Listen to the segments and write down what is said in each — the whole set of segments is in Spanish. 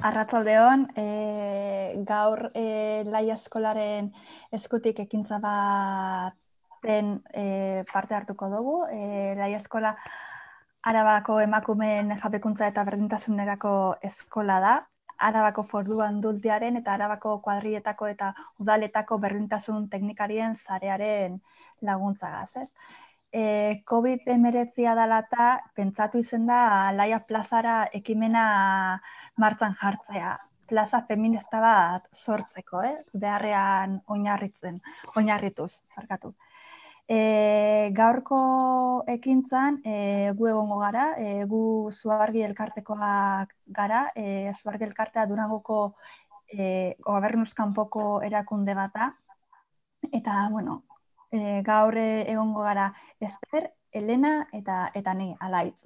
Arratsaldeon, gaur Laia Eskolaren eskutik ekintza baten parte hartuko dugu. Laia Eskola Arabako emakumeen jabekuntza eta berdintasunerako eskola da. Arabako Foru Aldundiaren eta Arabako kuadriletako eta udaletako berdintasun teknikarien sarearen laguntzagaz, ez? COVID-19 dela eta pentsatu izen da Laia plazara ekimena martzan jartzea. Plaza feminista bat sortzeko, beharrean oinarrituz. Gaurko ekintzan gu egongo gara, gu Zuargi elkartekoak gara, Zuargi elkartea Durangoko gobernuz kanpoko erakunde bata, eta, bueno, gaur egongo gara Ester, Elena eta ni, Alaitz.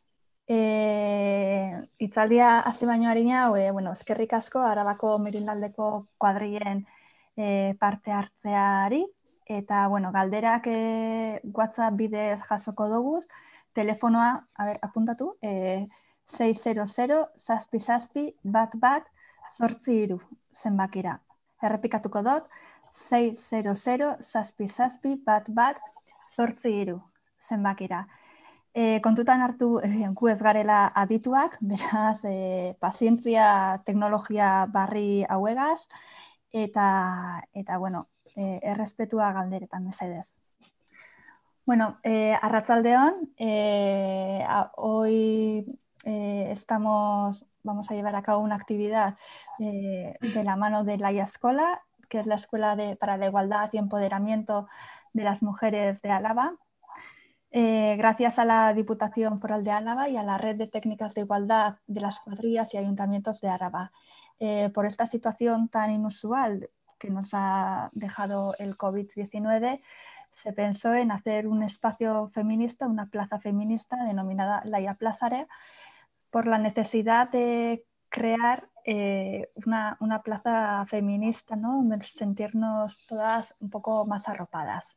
Hitzaldia hasi baino harina, eskerrik asko Arabako Merindaldeko kuadrilen parte hartzeari, eta galderak WhatsApp bidez jasoko doguz, telefonoa, apuntatu, 600-666-11-8 zenbakira. Errepikatuko dut, 600-666-11-8 zenbakira. Kontutan hartu gu ez garela adituak, beraz, pazientzia teknologia barri hauegaz, eta errespetua galderetan mesedez. Arratsaldeon, hoy vamos a llevar a cabo una actividad de la mano de Laia Eskola, que es la Escuela para la Igualdad y Empoderamiento de las Mujeres de Álava. Gracias a la Diputación Foral de Álava y a la Red de Técnicas de Igualdad de las Cuadrillas y Ayuntamientos de Álava. Por esta situación tan inusual que nos ha dejado el COVID-19, se pensó en hacer un espacio feminista, una plaza feminista denominada Laia Plazare, por la necesidad de crear una plaza feminista, ¿no? Sentirnos todas un poco más arropadas.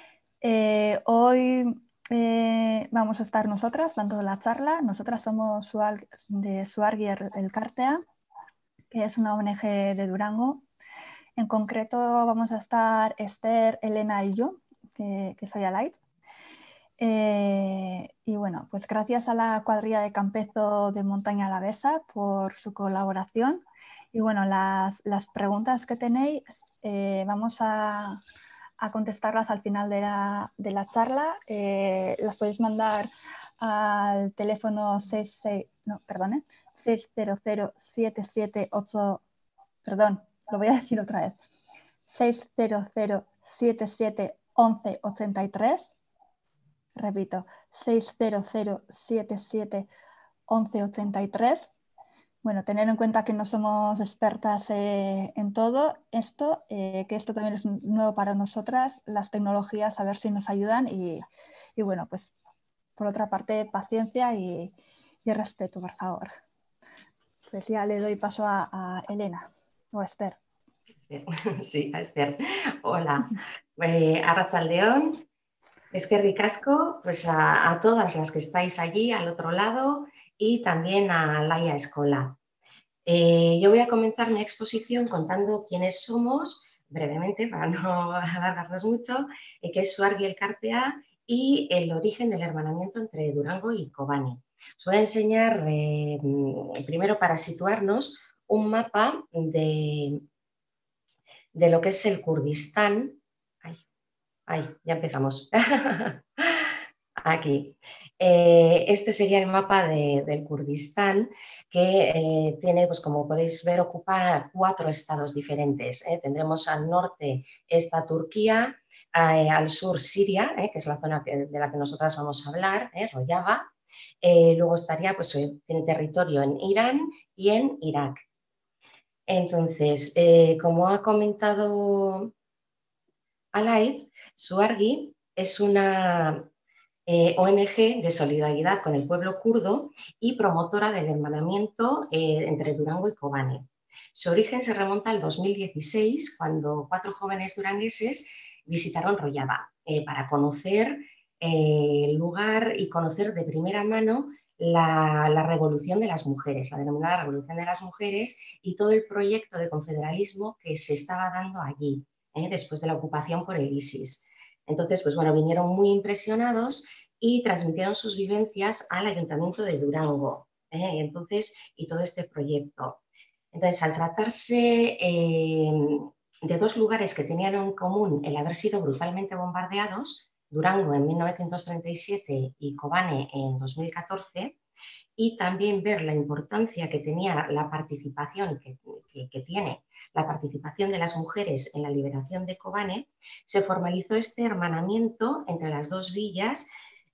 Hoy vamos a estar nosotras dando la charla. Nosotras somos de Zuargi elkartea, que es una ONG de Durango. En concreto vamos a estar Esther, Elena y yo, que soy Alaitz. Y pues gracias a la cuadrilla de Campezo de Montaña Alavesa por su colaboración. Y las preguntas que tenéis vamos a contestarlas al final de la charla. Las podéis mandar al teléfono 600-778, lo voy a decir otra vez, 600-77-11-83. Repito, 600-77-11-83. Tener en cuenta que no somos expertas en todo esto, que esto también es nuevo para nosotras, las tecnologías, a ver si nos ayudan y pues por otra parte, paciencia y respeto, por favor. Pues ya le doy paso a Elena o a Esther. Sí, a Esther. Hola. Arratsaldeon. Eskerrik asko, pues a todas las que estáis allí al otro lado y también a Laia Eskola. Yo voy a comenzar mi exposición contando quiénes somos, brevemente, para no alargarnos mucho, qué es Zuargi elkartea y el origen del hermanamiento entre Durango y Kobane. Os voy a enseñar, primero para situarnos, un mapa de lo que es el Kurdistán. Ay, ya empezamos. Aquí. Este sería el mapa del Kurdistán, que tiene, pues como podéis ver, ocupa 4 estados diferentes. Tendremos al norte esta Turquía, al sur Siria, que es la zona de la que nosotras vamos a hablar, Rojava. Luego estaría, pues tiene territorio en Irán y en Irak. Entonces, como ha comentado Alaitz, Zuargi es una ONG de solidaridad con el pueblo kurdo y promotora del hermanamiento entre Durango y Kobane. Su origen se remonta al 2016, cuando 4 jóvenes durangueses visitaron Rojava para conocer el lugar y conocer de primera mano la revolución de las mujeres, la denominada revolución de las mujeres y todo el proyecto de confederalismo que se estaba dando allí, después de la ocupación por el ISIS. Entonces, pues bueno, vinieron muy impresionados y transmitieron sus vivencias al Ayuntamiento de Durango, y todo este proyecto. Entonces, al tratarse de dos lugares que tenían en común el haber sido brutalmente bombardeados, Durango en 1937 y Kobane en 2014, y también ver la importancia que tenía la participación, que tiene la participación de las mujeres en la liberación de Kobane, se formalizó este hermanamiento entre las dos villas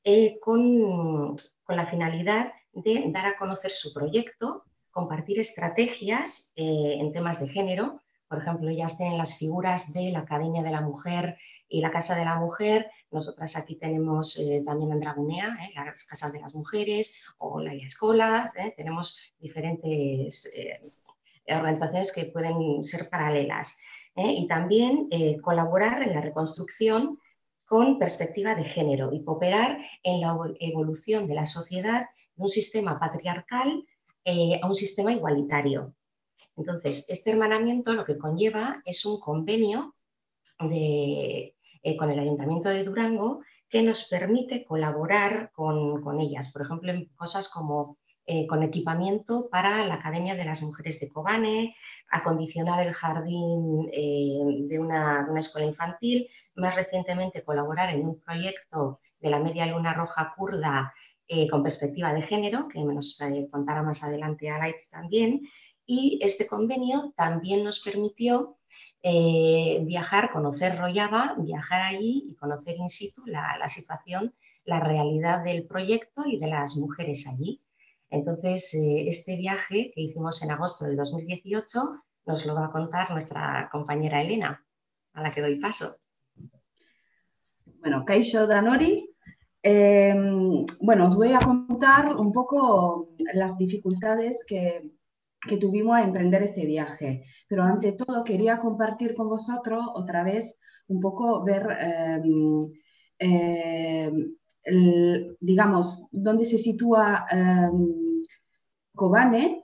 con la finalidad de dar a conocer su proyecto, compartir estrategias en temas de género. Por ejemplo, ellas tienen las figuras de la Academia de la Mujer y la Casa de la Mujer. Nosotras aquí tenemos también en Dragunea, las Casas de las Mujeres o la Escola. Tenemos diferentes organizaciones que pueden ser paralelas. Y también colaborar en la reconstrucción con perspectiva de género y cooperar en la evolución de la sociedad de un sistema patriarcal a un sistema igualitario. Entonces, este hermanamiento lo que conlleva es un convenio con el Ayuntamiento de Durango que nos permite colaborar con ellas, por ejemplo, en cosas como con equipamiento para la Academia de las Mujeres de Kobane, acondicionar el jardín de una escuela infantil, más recientemente colaborar en un proyecto de la Media Luna Roja kurda con perspectiva de género, que nos contará más adelante Alaitz también, y este convenio también nos permitió viajar, conocer Rojava, viajar allí y conocer in situ la situación, la realidad del proyecto y de las mujeres allí. Entonces, este viaje que hicimos en agosto del 2018 nos lo va a contar nuestra compañera Elena, a la que doy paso. Bueno, Kaixo Danori. Bueno, os voy a contar un poco las dificultades que tuvimos a emprender este viaje. Pero ante todo quería compartir con vosotros otra vez un poco ver, digamos, dónde se sitúa Kobane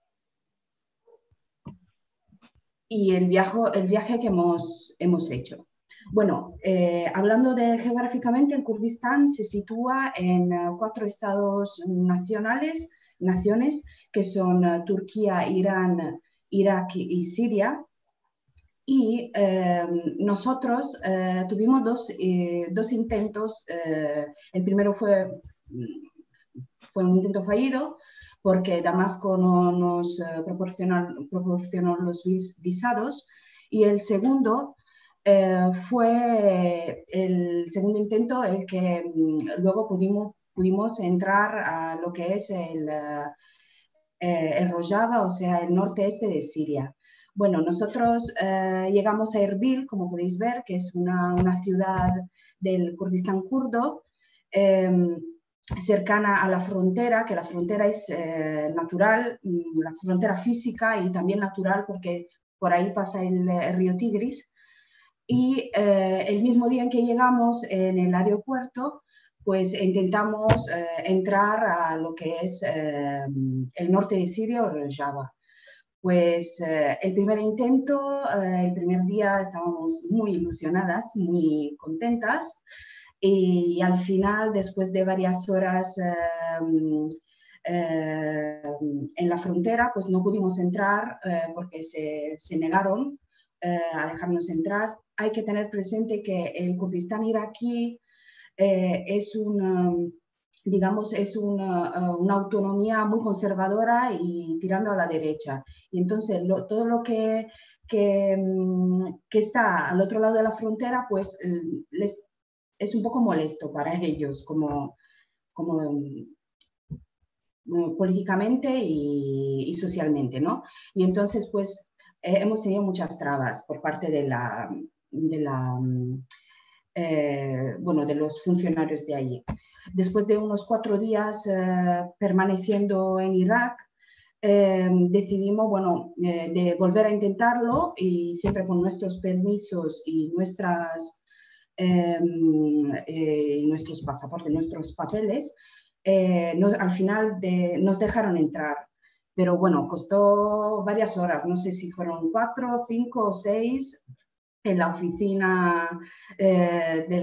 y el viaje que hemos hecho. Bueno, hablando geográficamente, el Kurdistán se sitúa en 4 estados naciones, que son Turquía, Irán, Irak y Siria. Y nosotros tuvimos dos intentos. El primero fue un intento fallido, porque Damasco no nos proporcionó los visados, y el segundo fue el segundo intento, el que luego pudimos entrar a lo que es el Rojava, o sea, el norte-este de Siria. Bueno, nosotros llegamos a Erbil, como podéis ver, que es una ciudad del Kurdistán kurdo, cercana a la frontera, que la frontera es natural, la frontera física y también natural porque por ahí pasa el río Tigris. Y el mismo día en que llegamos en el aeropuerto, pues intentamos entrar a lo que es el norte de Siria o Rojava. Pues el primer intento, el primer día estábamos muy ilusionadas, muy contentas, y al final, después de varias horas en la frontera, pues no pudimos entrar porque se negaron a dejarnos entrar. Hay que tener presente que el Kurdistán iraquí es digamos, es una autonomía muy conservadora y tirando a la derecha. Y entonces todo lo que está al otro lado de la frontera, pues es un poco molesto para ellos, como políticamente y socialmente, ¿no? Y entonces, pues, hemos tenido muchas trabas por parte de los funcionarios de allí. Después de unos 4 días permaneciendo en Irak, decidimos, de volver a intentarlo, y siempre con nuestros permisos y nuestros pasaportes, nuestros papeles. al final nos dejaron entrar. Pero bueno, costó varias horas, no sé si fueron 4, 5 o 6 en la oficina de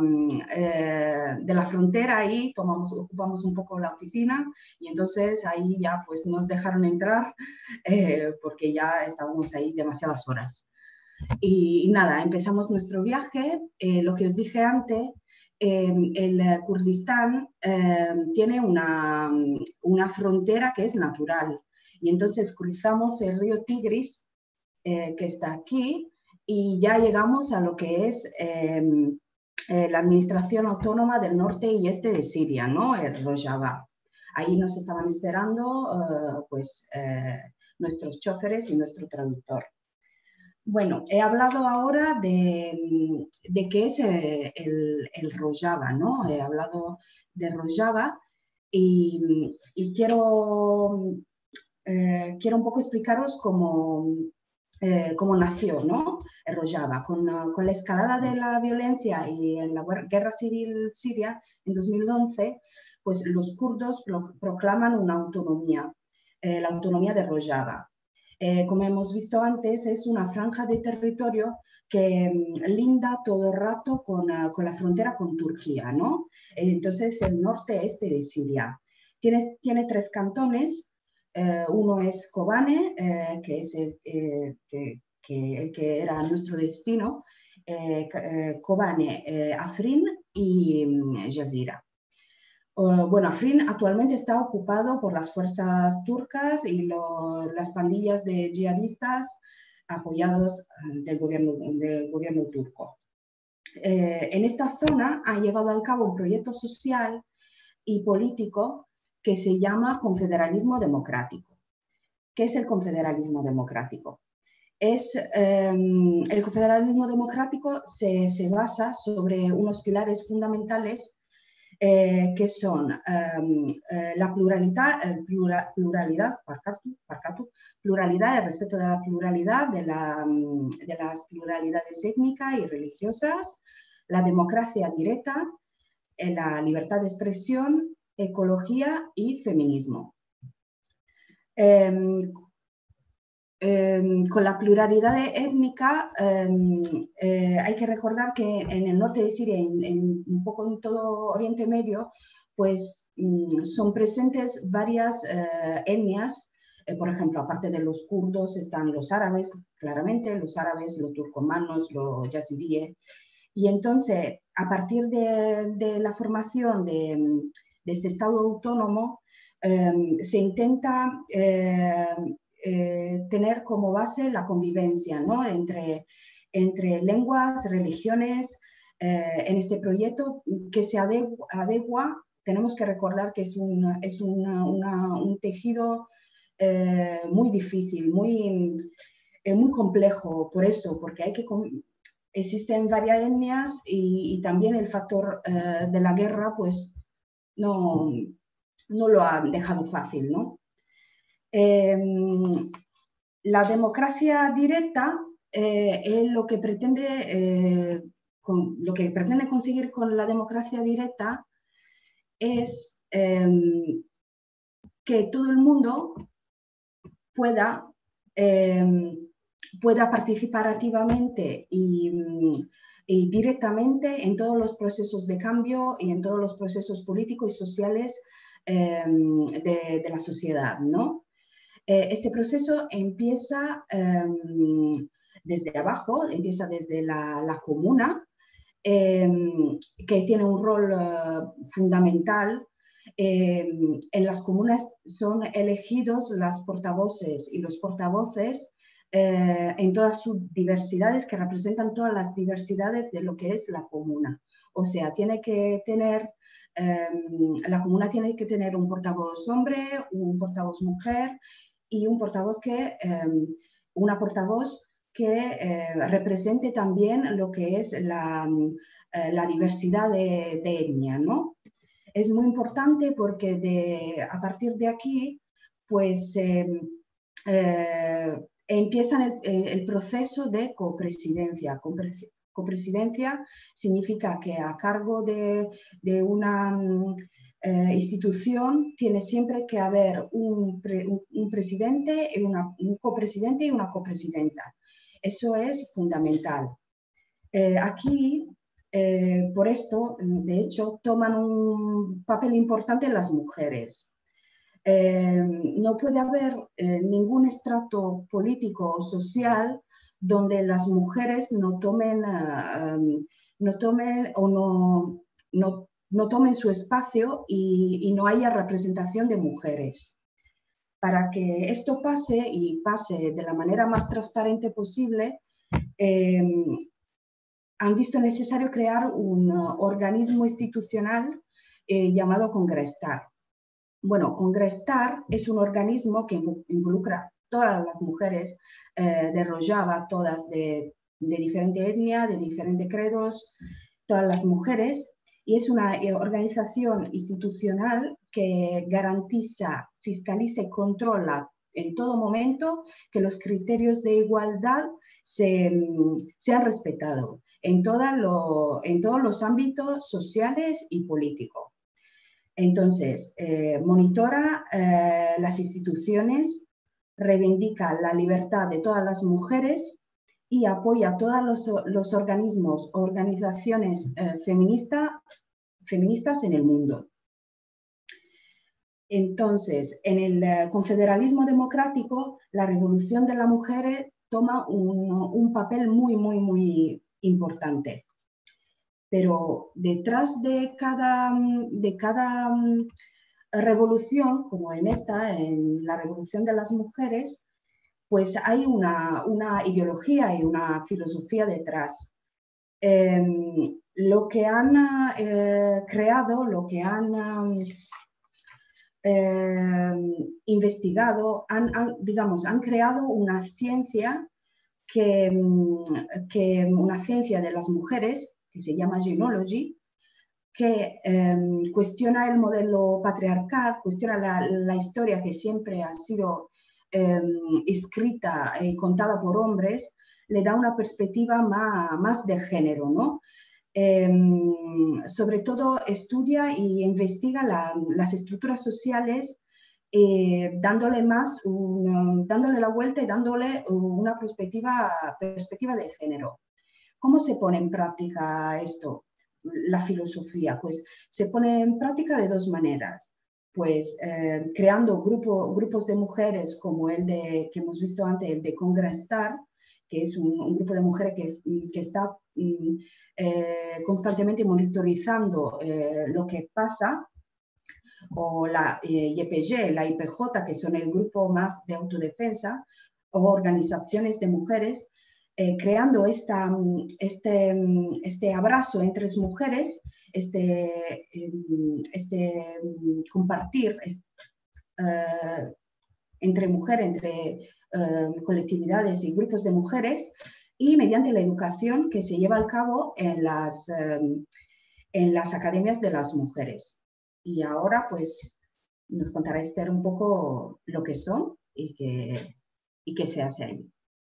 la frontera. Ahí ocupamos un poco la oficina y entonces ahí ya pues nos dejaron entrar porque ya estábamos ahí demasiadas horas. Y nada, empezamos nuestro viaje. Lo que os dije antes, el Kurdistán tiene una frontera que es natural. Y entonces cruzamos el río Tigris, que está aquí, y ya llegamos a lo que es la Administración Autónoma del Norte y Este de Siria, ¿no? El Rojava. Ahí nos estaban esperando nuestros choferes y nuestro traductor. Bueno, he hablado ahora de qué es el Rojava, ¿no? He hablado de Rojava y quiero un poco explicaros cómo nació, ¿no? El Rojava. Con la escalada de la violencia y en la guerra civil siria en 2011, pues los kurdos proclaman una autonomía, la autonomía de Rojava. Como hemos visto antes, es una franja de territorio que linda todo el rato con la frontera con Turquía, ¿no? Entonces, el norte-este de Siria. Tiene 3 cantones. Uno es Kobane, que es el que era nuestro destino, Kobane, Afrin y Jazira. Bueno, Afrin actualmente está ocupado por las fuerzas turcas y las pandillas de yihadistas apoyados del gobierno turco. En esta zona ha llevado a cabo un proyecto social y político que se llama confederalismo democrático. ¿Qué es el confederalismo democrático? El confederalismo democrático se basa sobre unos pilares fundamentales que son la pluralidad, pluralidad, el respeto de la pluralidad, de las pluralidades étnicas y religiosas, la democracia directa, la libertad de expresión, ecología y feminismo. Con la pluralidad étnica hay que recordar que en el norte de Siria, un poco en todo Oriente Medio, pues son presentes varias etnias. Por ejemplo, aparte de los kurdos están los árabes, claramente, los árabes, los turcomanos, los yazidíes. Y entonces, a partir de la formación de este Estado autónomo, se intenta tener como base la convivencia, ¿no? entre lenguas, religiones, en este proyecto que se adecua. Tenemos que recordar que es un tejido muy difícil, muy complejo, por eso, porque existen varias etnias y también el factor de la guerra pues no lo ha dejado fácil, ¿no? La democracia directa es lo que pretende conseguir con la democracia directa es que todo el mundo pueda participar activamente y directamente en todos los procesos de cambio y en todos los procesos políticos y sociales de la sociedad, ¿no? Este proceso empieza desde abajo, empieza desde la comuna, que tiene un rol fundamental. En las comunas son elegidos las portavoces y los portavoces en todas sus diversidades, que representan todas las diversidades de lo que es la comuna. O sea, la comuna tiene que tener un portavoz hombre, un portavoz mujer y una portavoz que represente también lo que es la diversidad de etnia, ¿no? Es muy importante porque a partir de aquí, pues empieza el proceso de copresidencia. Copresidencia significa que a cargo de una institución tiene siempre que haber un presidente, un copresidente y una copresidenta. Eso es fundamental. Aquí, por esto, de hecho, toman un papel importante las mujeres. No puede haber ningún estrato político o social donde las mujeres no tomen su espacio y no haya representación de mujeres. Para que esto pase y pase de la manera más transparente posible, han visto necesario crear un organismo institucional llamado Congrestar. Bueno, Congrestar es un organismo que involucra todas las mujeres de Rojava, todas de diferente etnia, de diferentes credos, todas las mujeres, y es una organización institucional que garantiza, fiscaliza y controla en todo momento que los criterios de igualdad sean respetados en todos los ámbitos sociales y políticos. Entonces, monitora las instituciones, reivindica la libertad de todas las mujeres y apoya a todos los organismos, organizaciones feministas en el mundo. Entonces, en el confederalismo democrático, la revolución de las mujeres toma un papel muy, muy, muy importante. Pero detrás de cada revolución, como en esta, en la revolución de las mujeres, pues hay una ideología y una filosofía detrás. Lo que han creado, lo que han investigado, han creado una ciencia una ciencia de las mujeres que se llama Genealogy, que cuestiona el modelo patriarcal, cuestiona la historia que siempre ha sido escrita y contada por hombres, le da una perspectiva más de género, ¿no? Sobre todo estudia e investiga las estructuras sociales, dándole la vuelta y dándole una perspectiva de género. ¿Cómo se pone en práctica esto? La filosofía, pues se pone en práctica de dos maneras. Pues creando grupos de mujeres como que hemos visto antes, el de Congrestar, que es un grupo de mujeres que está constantemente monitorizando lo que pasa, o la YPG, la IPJ, que son el grupo más de autodefensa, o organizaciones de mujeres, creando este abrazo entre mujeres, compartir entre mujeres, entre colectividades y grupos de mujeres, y mediante la educación que se lleva a cabo en las academias de las mujeres. Y ahora pues nos contará Esther un poco lo que son y qué se hace ahí.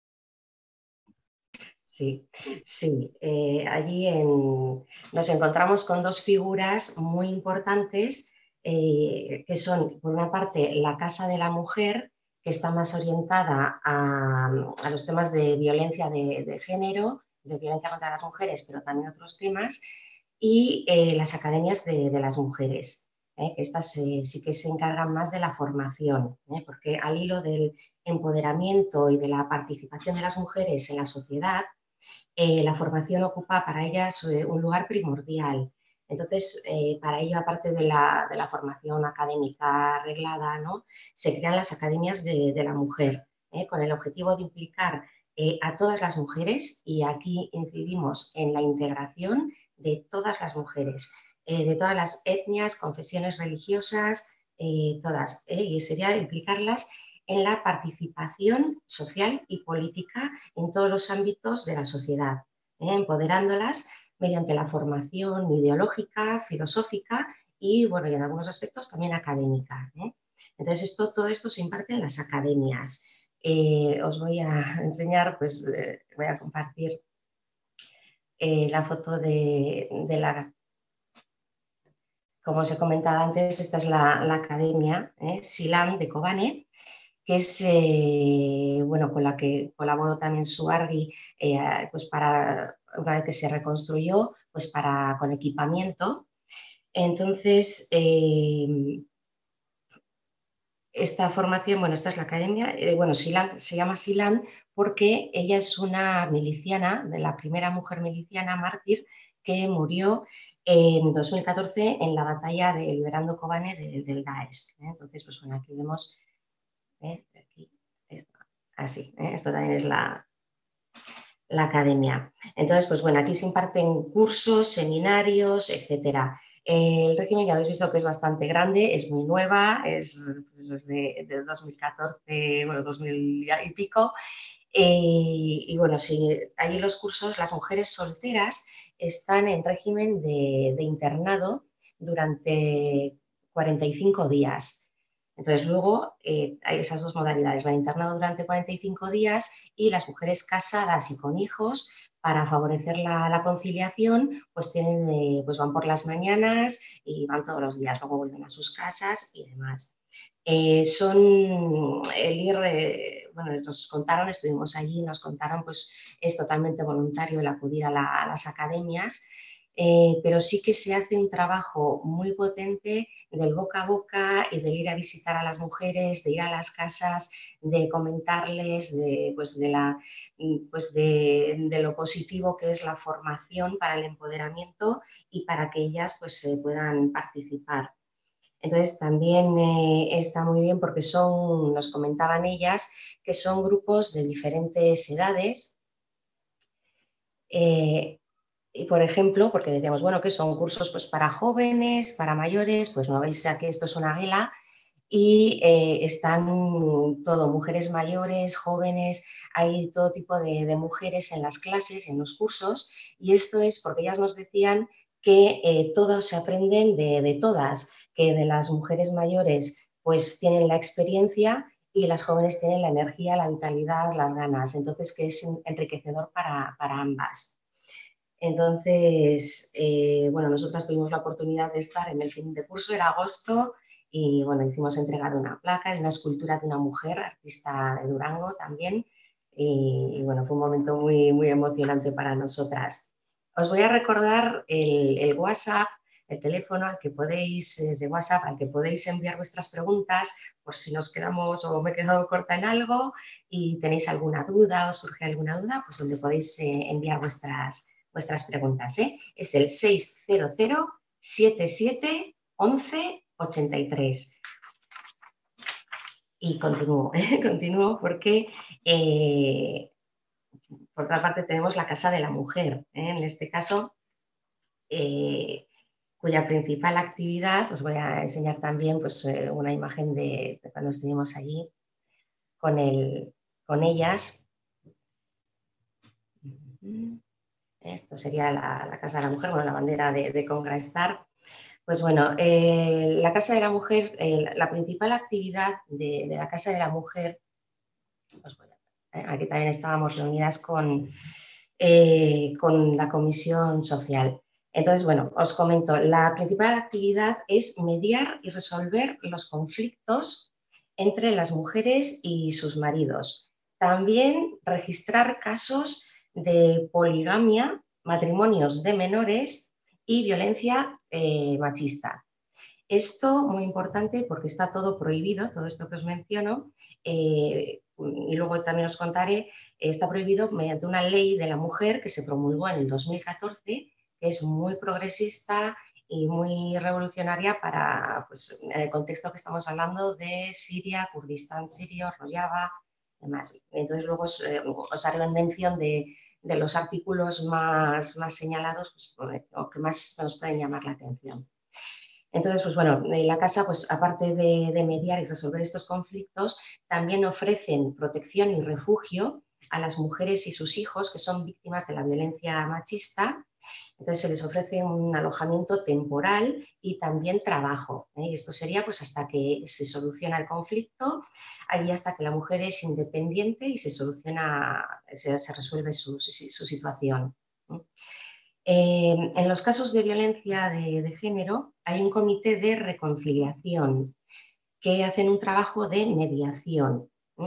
Sí, sí. Allí nos encontramos con dos figuras muy importantes que son, por una parte, la Casa de la Mujer, que está más orientada a los temas de violencia de género, de violencia contra las mujeres, pero también otros temas, y las academias de las mujeres, que estas sí que se encargan más de la formación, porque al hilo del empoderamiento y de la participación de las mujeres en la sociedad, la formación ocupa para ellas un lugar primordial. Entonces, para ello, aparte de la formación académica reglada, ¿no?, se crean las academias de la mujer, con el objetivo de implicar a todas las mujeres, y aquí incidimos en la integración de todas las mujeres, de todas las etnias, confesiones religiosas, todas, y sería implicarlas en la participación social y política en todos los ámbitos de la sociedad, empoderándolas mediante la formación ideológica, filosófica y, bueno, y en algunos aspectos también académica. Entonces, todo esto se imparte en las academias. Os voy a enseñar, pues voy a compartir la foto de la como os he comentado antes, esta es la academia Silan de Kobane, que es bueno, con la que colaboró también Suargi, pues para, una vez que se reconstruyó, pues con equipamiento. Entonces, esta formación, bueno, esta es la academia, bueno, Silan, se llama Silan porque ella es una miliciana, de la primera mujer miliciana mártir que murió en 2014 en la batalla de Liberando Kobane del Daesh. Entonces, pues bueno, aquí vemos, aquí, así, esto también es la academia. Entonces, pues bueno, aquí se imparten cursos, seminarios, etcétera. El régimen ya habéis visto que es bastante grande, es muy nueva, es de 2014, bueno, 2000 y pico. Y bueno, sí, allí los cursos, las mujeres solteras están en régimen de internado durante 45 días. Entonces, luego hay esas dos modalidades, la de internado durante 45 días y las mujeres casadas y con hijos, para favorecer la conciliación, pues, pues van por las mañanas y van todos los días, luego vuelven a sus casas y demás. El ir, bueno, nos contaron, estuvimos allí, nos contaron, pues es totalmente voluntario el acudir a las academias, pero sí que se hace un trabajo muy potente del boca a boca y del ir a visitar a las mujeres, de ir a las casas, de comentarles de lo positivo que es la formación para el empoderamiento y para que ellas pues puedan participar. Entonces también está muy bien porque nos comentaban ellas, que son grupos de diferentes edades. Y por ejemplo, porque decíamos, bueno, que son cursos pues, para jóvenes, para mayores, pues no veis que esto es una guela y están todo, mujeres mayores, jóvenes, hay todo tipo de mujeres en las clases, en los cursos, y esto es porque ellas nos decían que todos se aprenden de todas, que de las mujeres mayores pues tienen la experiencia y las jóvenes tienen la energía, la vitalidad, las ganas, entonces que es enriquecedor para ambas. Entonces, bueno, nosotras tuvimos la oportunidad de estar en el fin de curso, era agosto, y bueno, hicimos entrega de una placa y una escultura de una mujer, artista de Durango también, y bueno, fue un momento muy, muy emocionante para nosotras. Os voy a recordar el WhatsApp, el teléfono de WhatsApp al que podéis enviar vuestras preguntas, por si nos quedamos o me he quedado corta en algo y tenéis alguna duda o surge alguna duda, pues donde podéis enviar vuestras preguntas. Es el 600 77 11 83. Y continúo, continúo porque por otra parte tenemos la Casa de la Mujer, en este caso, cuya principal actividad, os voy a enseñar también pues, una imagen de cuando estuvimos allí con ellas. Esto sería la Casa de la Mujer, bueno, la bandera de Congrastar. Pues bueno, la Casa de la Mujer, la principal actividad de la Casa de la Mujer, pues bueno, aquí también estábamos reunidas con la Comisión Social. Entonces, bueno, os comento, la principal actividad es mediar y resolver los conflictos entre las mujeres y sus maridos. También registrar casos de poligamia, matrimonios de menores y violencia machista. Esto muy importante porque está todo prohibido, todo esto que os menciono, y luego también os contaré, está prohibido mediante una ley de la mujer que se promulgó en el 2014, que es muy progresista y muy revolucionaria para pues, el contexto que estamos hablando de Siria, Kurdistán sirio, Rojava, demás. Entonces luego os haré mención de los artículos más señalados pues, o que más nos pueden llamar la atención. Entonces, pues bueno, la Casa, pues aparte de mediar y resolver estos conflictos, también ofrecen protección y refugio a las mujeres y sus hijos que son víctimas de la violencia machista. Entonces se les ofrece un alojamiento temporal y también trabajo. Y esto sería pues hasta que se soluciona el conflicto, allí hasta que la mujer es independiente y se resuelve su situación. En los casos de violencia de género hay un comité de reconciliación que hacen un trabajo de mediación.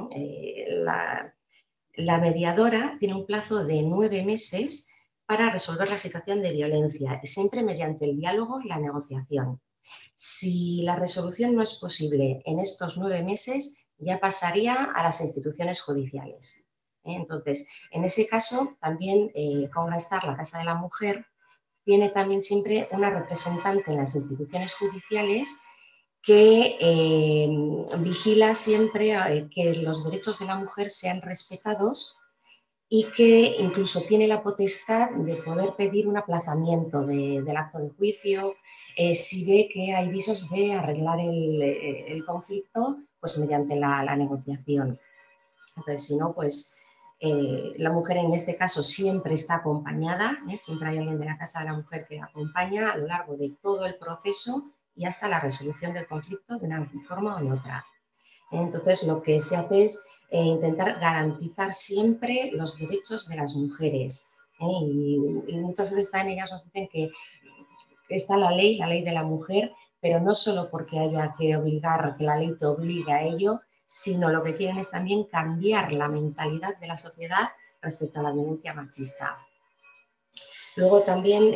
La mediadora tiene un plazo de 9 meses para resolver la situación de violencia, y siempre mediante el diálogo y la negociación. Si la resolución no es posible en estos 9 meses, ya pasaría a las instituciones judiciales. Entonces, en ese caso, también Conga-Star, la Casa de la Mujer, tiene también siempre una representante en las instituciones judiciales que vigila siempre que los derechos de la mujer sean respetados, y que incluso tiene la potestad de poder pedir un aplazamiento del acto de juicio si ve que hay visos de arreglar el conflicto, pues mediante la negociación. Entonces, si no, pues la mujer en este caso siempre está acompañada, siempre hay alguien de la Casa de la Mujer que la acompaña a lo largo de todo el proceso y hasta la resolución del conflicto de una forma o de otra. Entonces, lo que se hace es intentar garantizar siempre los derechos de las mujeres. Y muchas veces también ellas nos dicen que está la ley de la mujer, pero no solo porque haya que obligar, que la ley te obligue a ello, sino lo que quieren es también cambiar la mentalidad de la sociedad respecto a la violencia machista. Luego también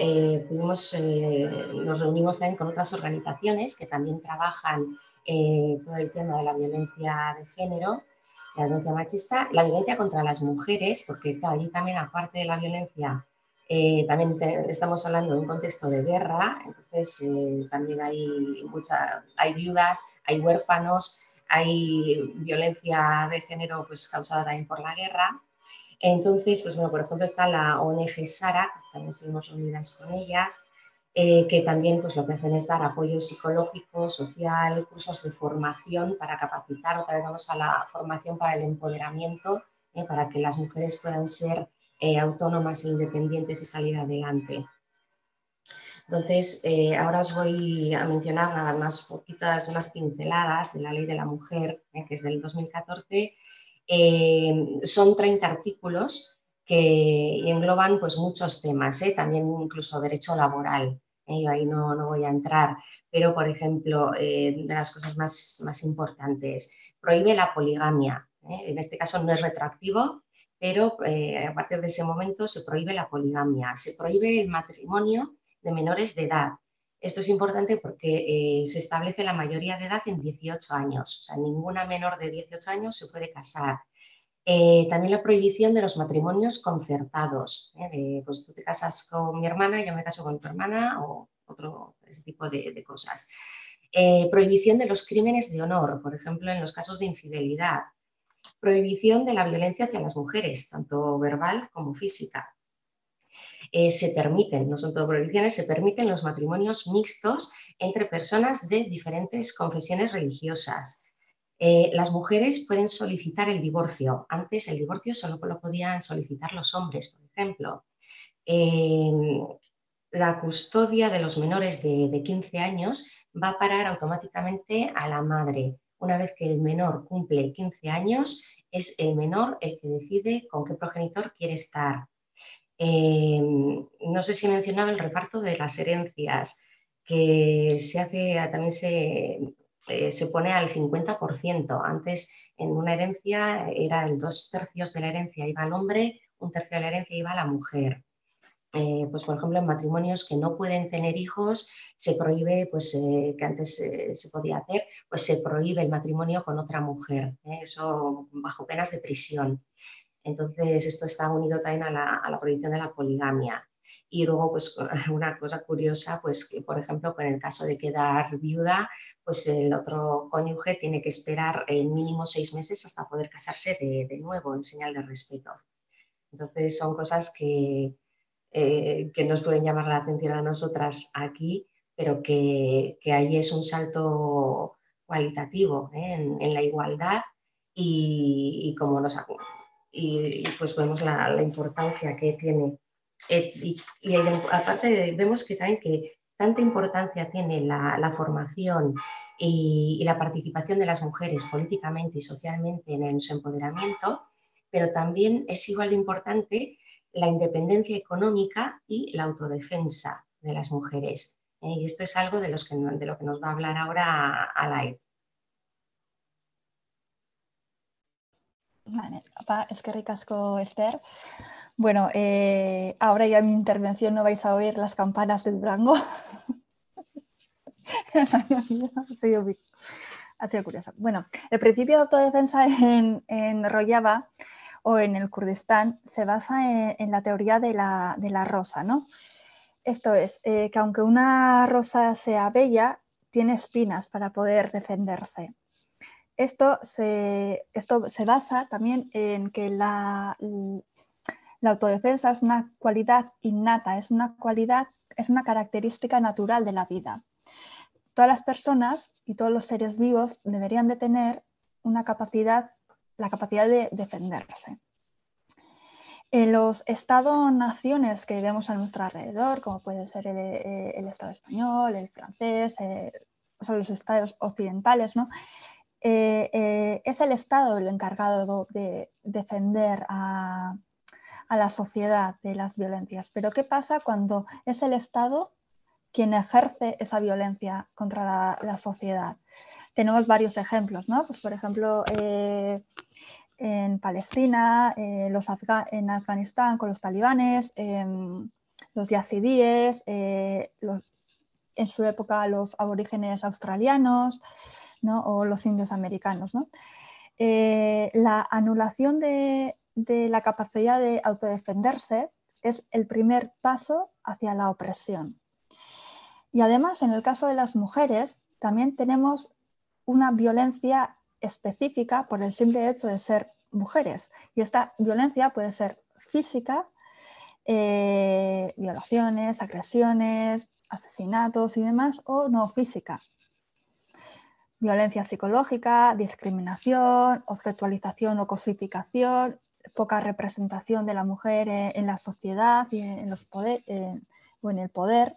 nos reunimos también con otras organizaciones que también trabajan todo el tema de la violencia de género, la violencia machista, la violencia contra las mujeres, porque claro, allí también, aparte de la violencia, también estamos hablando de un contexto de guerra, entonces también hay viudas, hay huérfanos, hay violencia de género pues, causada también por la guerra. Entonces, pues bueno, por ejemplo, está la ONG Sara, también estuvimos unidas con ellas, que también pues lo que hacen es dar apoyo psicológico, social, cursos de formación para capacitar. Otra vez vamos a la formación para el empoderamiento, para que las mujeres puedan ser autónomas e independientes y salir adelante. Entonces, ahora os voy a mencionar nada más poquitas, unas pinceladas de la Ley de la Mujer, que es del 2014. Son 30 artículos que engloban pues, muchos temas, también incluso derecho laboral. Yo ahí no voy a entrar, pero por ejemplo, de las cosas más importantes, prohíbe la poligamia. En este caso no es retroactivo, pero a partir de ese momento se prohíbe la poligamia, se prohíbe el matrimonio de menores de edad. Esto es importante porque se establece la mayoría de edad en 18 años, o sea, ninguna menor de 18 años se puede casar. También la prohibición de los matrimonios concertados, pues tú te casas con mi hermana, yo me caso con tu hermana o ese tipo de cosas. Prohibición de los crímenes de honor, por ejemplo, en los casos de infidelidad. Prohibición de la violencia hacia las mujeres, tanto verbal como física. Se permiten, no son todo prohibiciones, se permiten los matrimonios mixtos entre personas de diferentes confesiones religiosas. Las mujeres pueden solicitar el divorcio. Antes el divorcio solo lo podían solicitar los hombres, por ejemplo. La custodia de los menores de 15 años va a parar automáticamente a la madre. Una vez que el menor cumple 15 años, es el menor el que decide con qué progenitor quiere estar. No sé si he mencionado el reparto de las herencias, que se hace, también se pone al 50%. Antes en una herencia era el 2/3 de la herencia iba al hombre, 1/3 de la herencia iba a la mujer. Pues por ejemplo en matrimonios que no pueden tener hijos se prohíbe, pues que antes se podía hacer, pues se prohíbe el matrimonio con otra mujer, eso bajo penas de prisión. Entonces, esto está unido también a la prohibición de la poligamia. Y luego, pues, una cosa curiosa, pues que, por ejemplo, con el caso de quedar viuda, pues el otro cónyuge tiene que esperar mínimo 6 meses hasta poder casarse de nuevo, en señal de respeto. Entonces, son cosas que nos pueden llamar la atención a nosotras aquí, pero que ahí es un salto cualitativo en la igualdad y como y pues vemos la importancia que tiene. Y aparte vemos que también que tanta importancia tiene la formación y la participación de las mujeres políticamente y socialmente en su empoderamiento, pero también es igual de importante la independencia económica y la autodefensa de las mujeres. Y esto es algo de lo que nos va a hablar ahora Alaid. Vale, es que ricasco, Esther. Bueno, ahora ya en mi intervención no vais a oír las campanas del Durango. Ha sido curioso. Bueno, el principio de autodefensa en Rojava o en el Kurdistán se basa en la teoría de la rosa, ¿no? Esto es, que aunque una rosa sea bella, tiene espinas para poder defenderse. Esto se basa también en que la autodefensa es una cualidad innata, es una característica natural de la vida. Todas las personas y todos los seres vivos deberían de tener la capacidad de defenderse. En los Estados-naciones que vemos a nuestro alrededor, como puede ser el Estado español, el francés, los estados occidentales, ¿no? Es el Estado el encargado de defender a la sociedad de las violencias. Pero ¿qué pasa cuando es el Estado quien ejerce esa violencia contra la sociedad? Tenemos varios ejemplos, ¿no? Pues, por ejemplo, en Palestina, en Afganistán con los talibanes, los yazidíes, en su época los aborígenes australianos, ¿no? O los indios americanos, ¿no? La anulación de la capacidad de autodefenderse es el primer paso hacia la opresión. Y además, en el caso de las mujeres, también tenemos una violencia específica por el simple hecho de ser mujeres. Y esta violencia puede ser física, violaciones, agresiones, asesinatos y demás, o no física. Violencia psicológica, discriminación, objetualización o cosificación, poca representación de la mujer en la sociedad y en o en el poder.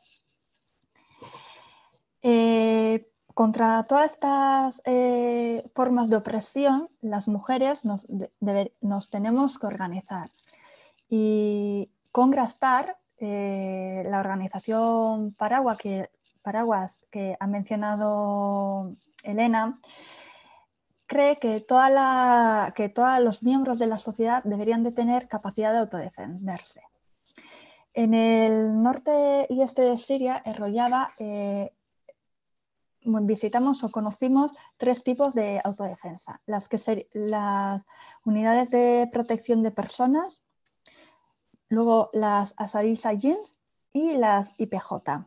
Contra todas estas formas de opresión, las mujeres nos tenemos que organizar. Y Congrastar, la organización Paraguas que ha mencionado Elena, cree que todos los miembros de la sociedad deberían de tener capacidad de autodefenderse. En el norte y este de Siria, en Rojava, visitamos o conocimos 3 tipos de autodefensa. Las unidades de protección de personas, luego las Asarisa Jeans y las IPJ.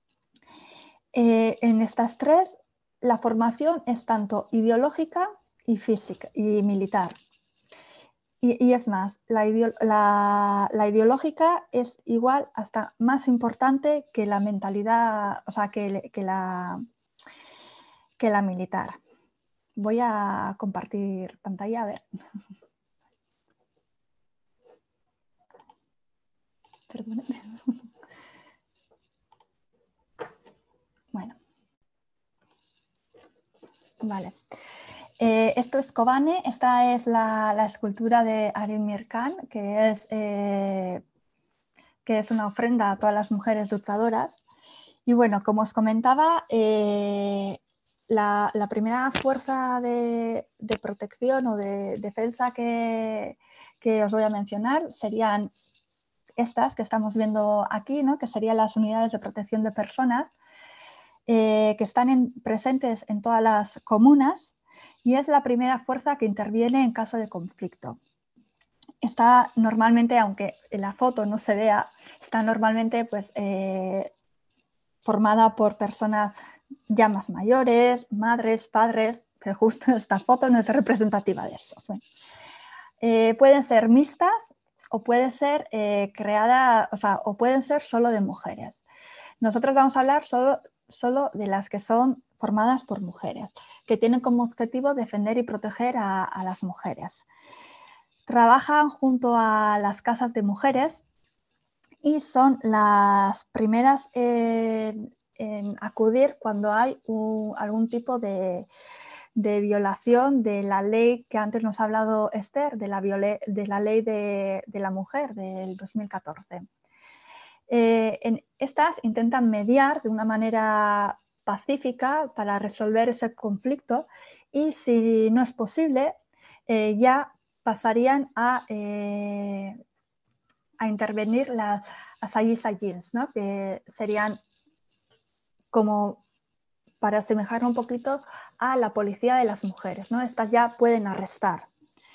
En estas 3, la formación es tanto ideológica y física y militar. Y es más, la ideológica es igual, hasta más importante que la mentalidad, o sea, que la militar. Voy a compartir pantalla, a ver. Perdón. Bueno. Vale. Esto es Kobane, esta es la escultura de Arin Mirkan, que es una ofrenda a todas las mujeres luchadoras. Y bueno, como os comentaba, la primera fuerza de protección o de defensa que os voy a mencionar serían estas que estamos viendo aquí, ¿no? Que serían las unidades de protección de personas, que están presentes en todas las comunas, y es la primera fuerza que interviene en caso de conflicto. Está normalmente, aunque en la foto no se vea, está normalmente pues, formada por personas ya más mayores, madres, padres, pero justo esta foto no es representativa de eso. Bueno, pueden ser mixtas o pueden ser creadas, o pueden ser solo de mujeres. Nosotros vamos a hablar solo de las que son formadas por mujeres, que tienen como objetivo defender y proteger a las mujeres. Trabajan junto a las casas de mujeres y son las primeras en acudir cuando hay algún tipo de de violación de la ley que antes nos ha hablado Esther, de la ley de la mujer del 2014. Estas intentan mediar de una manera pacífica para resolver ese conflicto y si no es posible, ya pasarían a intervenir las Sayis Ayins, ¿no? Que serían como para asemejar un poquito a la policía de las mujeres, ¿no? Estas ya pueden arrestar.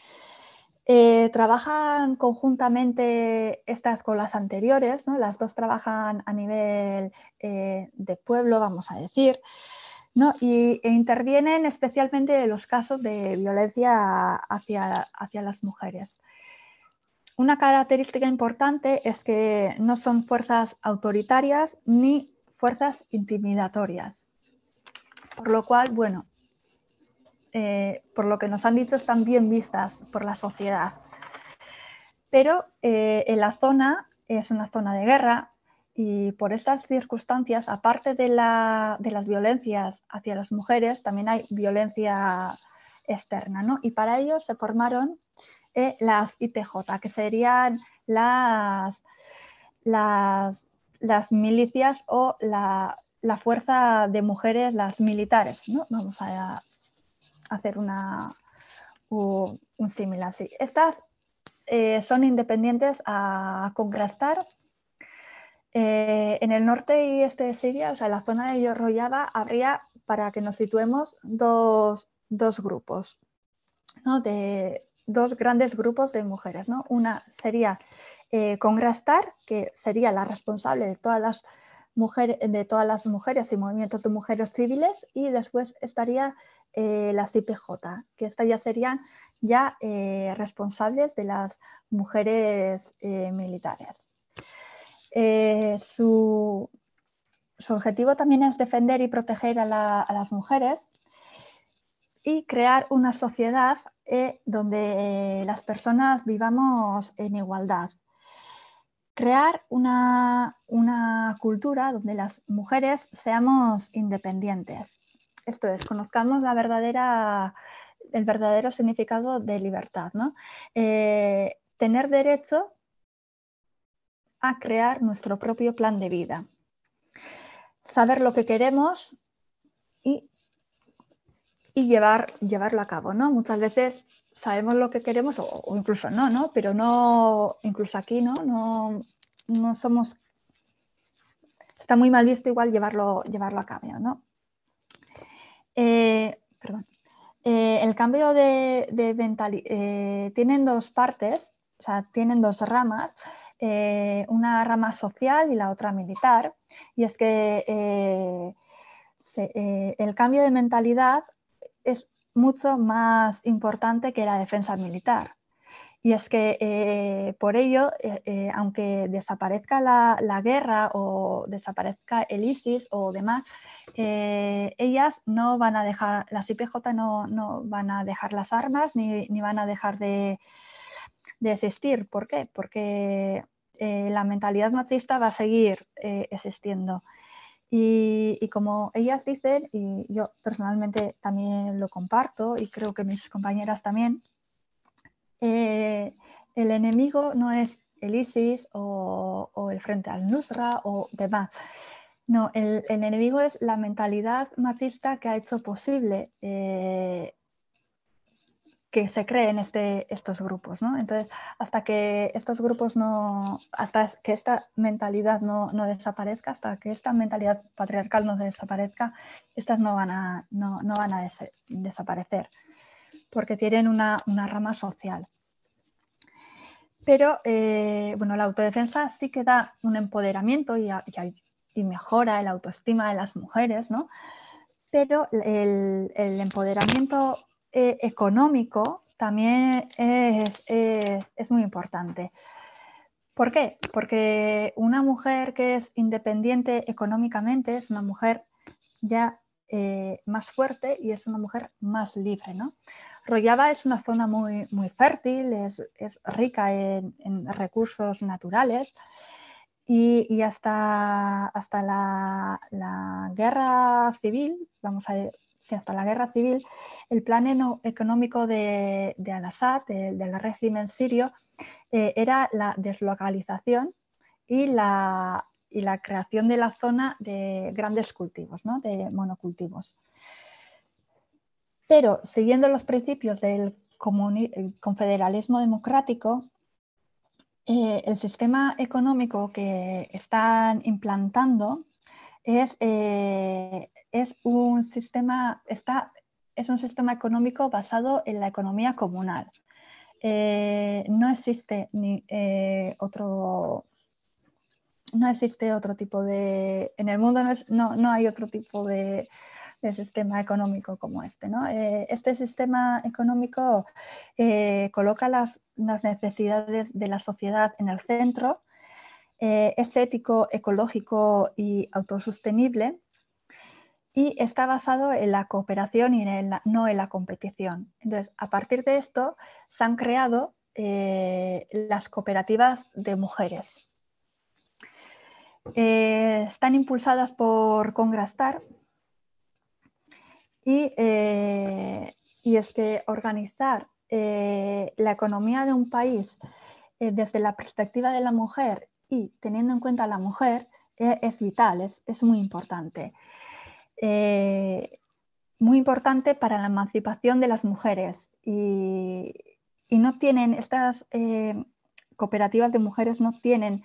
Trabajan conjuntamente estas con las anteriores, ¿no? Las dos trabajan a nivel de pueblo, vamos a decir, ¿no? E intervienen especialmente en los casos de violencia hacia las mujeres. Una característica importante es que no son fuerzas autoritarias ni fuerzas intimidatorias. Por lo cual, bueno, por lo que nos han dicho, están bien vistas por la sociedad. Pero en la zona es una zona de guerra y por estas circunstancias, aparte de las violencias hacia las mujeres, también hay violencia externa, ¿no? Y para ello se formaron las IPJ, que serían las milicias o la fuerza de mujeres, las militares, ¿no? Vamos a hacer un símil así. Estas son independientes a contrastar. En el norte y este de Siria, o sea, en la zona de Rojava, habría, para que nos situemos, dos grupos, ¿no? De dos grandes grupos de mujeres, ¿no? Una sería Congrastar, que sería la responsable de todas las mujeres y movimientos de mujeres civiles, y después estaría las IPJ, que estas ya serían responsables de las mujeres militares. Su objetivo también es defender y proteger a las mujeres y crear una sociedad donde las personas vivamos en igualdad. Crear una cultura donde las mujeres seamos independientes. Esto es, conozcamos el verdadero significado de libertad, ¿no? Tener derecho a crear nuestro propio plan de vida. Saber lo que queremos y llevarlo a cabo, ¿no? Muchas veces sabemos lo que queremos o incluso no, pero no, incluso aquí no somos, está muy mal visto igual llevarlo a cabo, ¿no? Perdón. El cambio de mentalidad tienen dos partes, o sea, tienen dos ramas, una rama social y la otra militar, y es que el cambio de mentalidad es mucho más importante que la defensa militar. Y es que por ello, aunque desaparezca la guerra o desaparezca el ISIS o demás, ellas no van a dejar, las IPJ no van a dejar las armas ni van a dejar de existir. ¿Por qué? Porque la mentalidad machista va a seguir existiendo. Y como ellas dicen, y yo personalmente también lo comparto y creo que mis compañeras también, el enemigo no es el ISIS o el Frente al-Nusra o demás. No, el enemigo es la mentalidad machista que ha hecho posible que se creen estos grupos, ¿no? Entonces, hasta que estos grupos hasta que esta mentalidad no desaparezca, hasta que esta mentalidad patriarcal no desaparezca, estas no van a desaparecer, porque tienen una rama social. Pero, bueno, la autodefensa sí que da un empoderamiento y mejora la autoestima de las mujeres, ¿no? Pero el empoderamiento económico también es muy importante. ¿Por qué? Porque una mujer que es independiente económicamente es una mujer ya más fuerte y es una mujer más libre, ¿no? Rojava es una zona muy, muy fértil, es rica en recursos naturales y hasta la guerra civil, vamos a sí, hasta la guerra civil, el plan económico de Al-Assad, del régimen sirio, era la deslocalización y la creación de la zona de grandes cultivos, ¿no? De monocultivos. Pero siguiendo los principios del confederalismo democrático, el sistema económico que están implantando es un sistema económico basado en la economía comunal. No existe otro tipo de... En el mundo no hay otro tipo de sistema económico como este, ¿no? Este sistema económico coloca las necesidades de la sociedad en el centro, es ético, ecológico y autosostenible, y está basado en la cooperación y no en la competición. Entonces, a partir de esto se han creado las cooperativas de mujeres. Están impulsadas por Congrastar y es que organizar la economía de un país desde la perspectiva de la mujer y teniendo en cuenta a la mujer es vital, es muy importante. Muy importante para la emancipación de las mujeres y no tienen, estas cooperativas de mujeres no tienen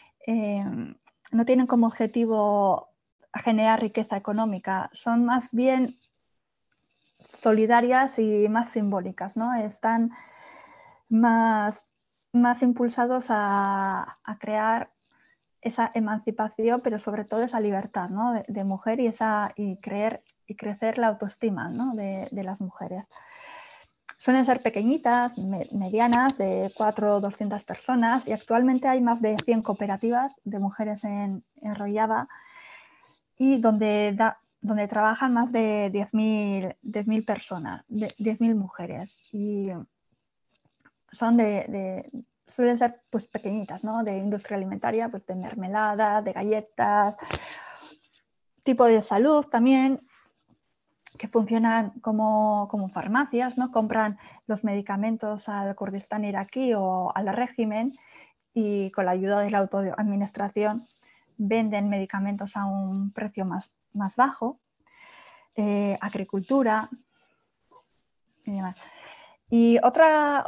como objetivo generar riqueza económica, son más bien solidarias y más simbólicas, ¿no? Están más impulsados a crear esa emancipación, pero sobre todo esa libertad, ¿no? de mujer y crecer la autoestima, ¿no? de las mujeres. Suelen ser pequeñitas, medianas, de 4 o 200 personas, y actualmente hay más de 100 cooperativas de mujeres en Rojava y donde trabajan más de 10.000 personas, 10.000 mujeres. Y son suelen ser pues pequeñitas, ¿no? De industria alimentaria, pues de mermeladas, de galletas, tipo de salud también, que funcionan como farmacias, ¿no? Compran los medicamentos al Kurdistán iraquí o al régimen y con la ayuda de la autoadministración venden medicamentos a un precio más bajo, agricultura y demás. Y otra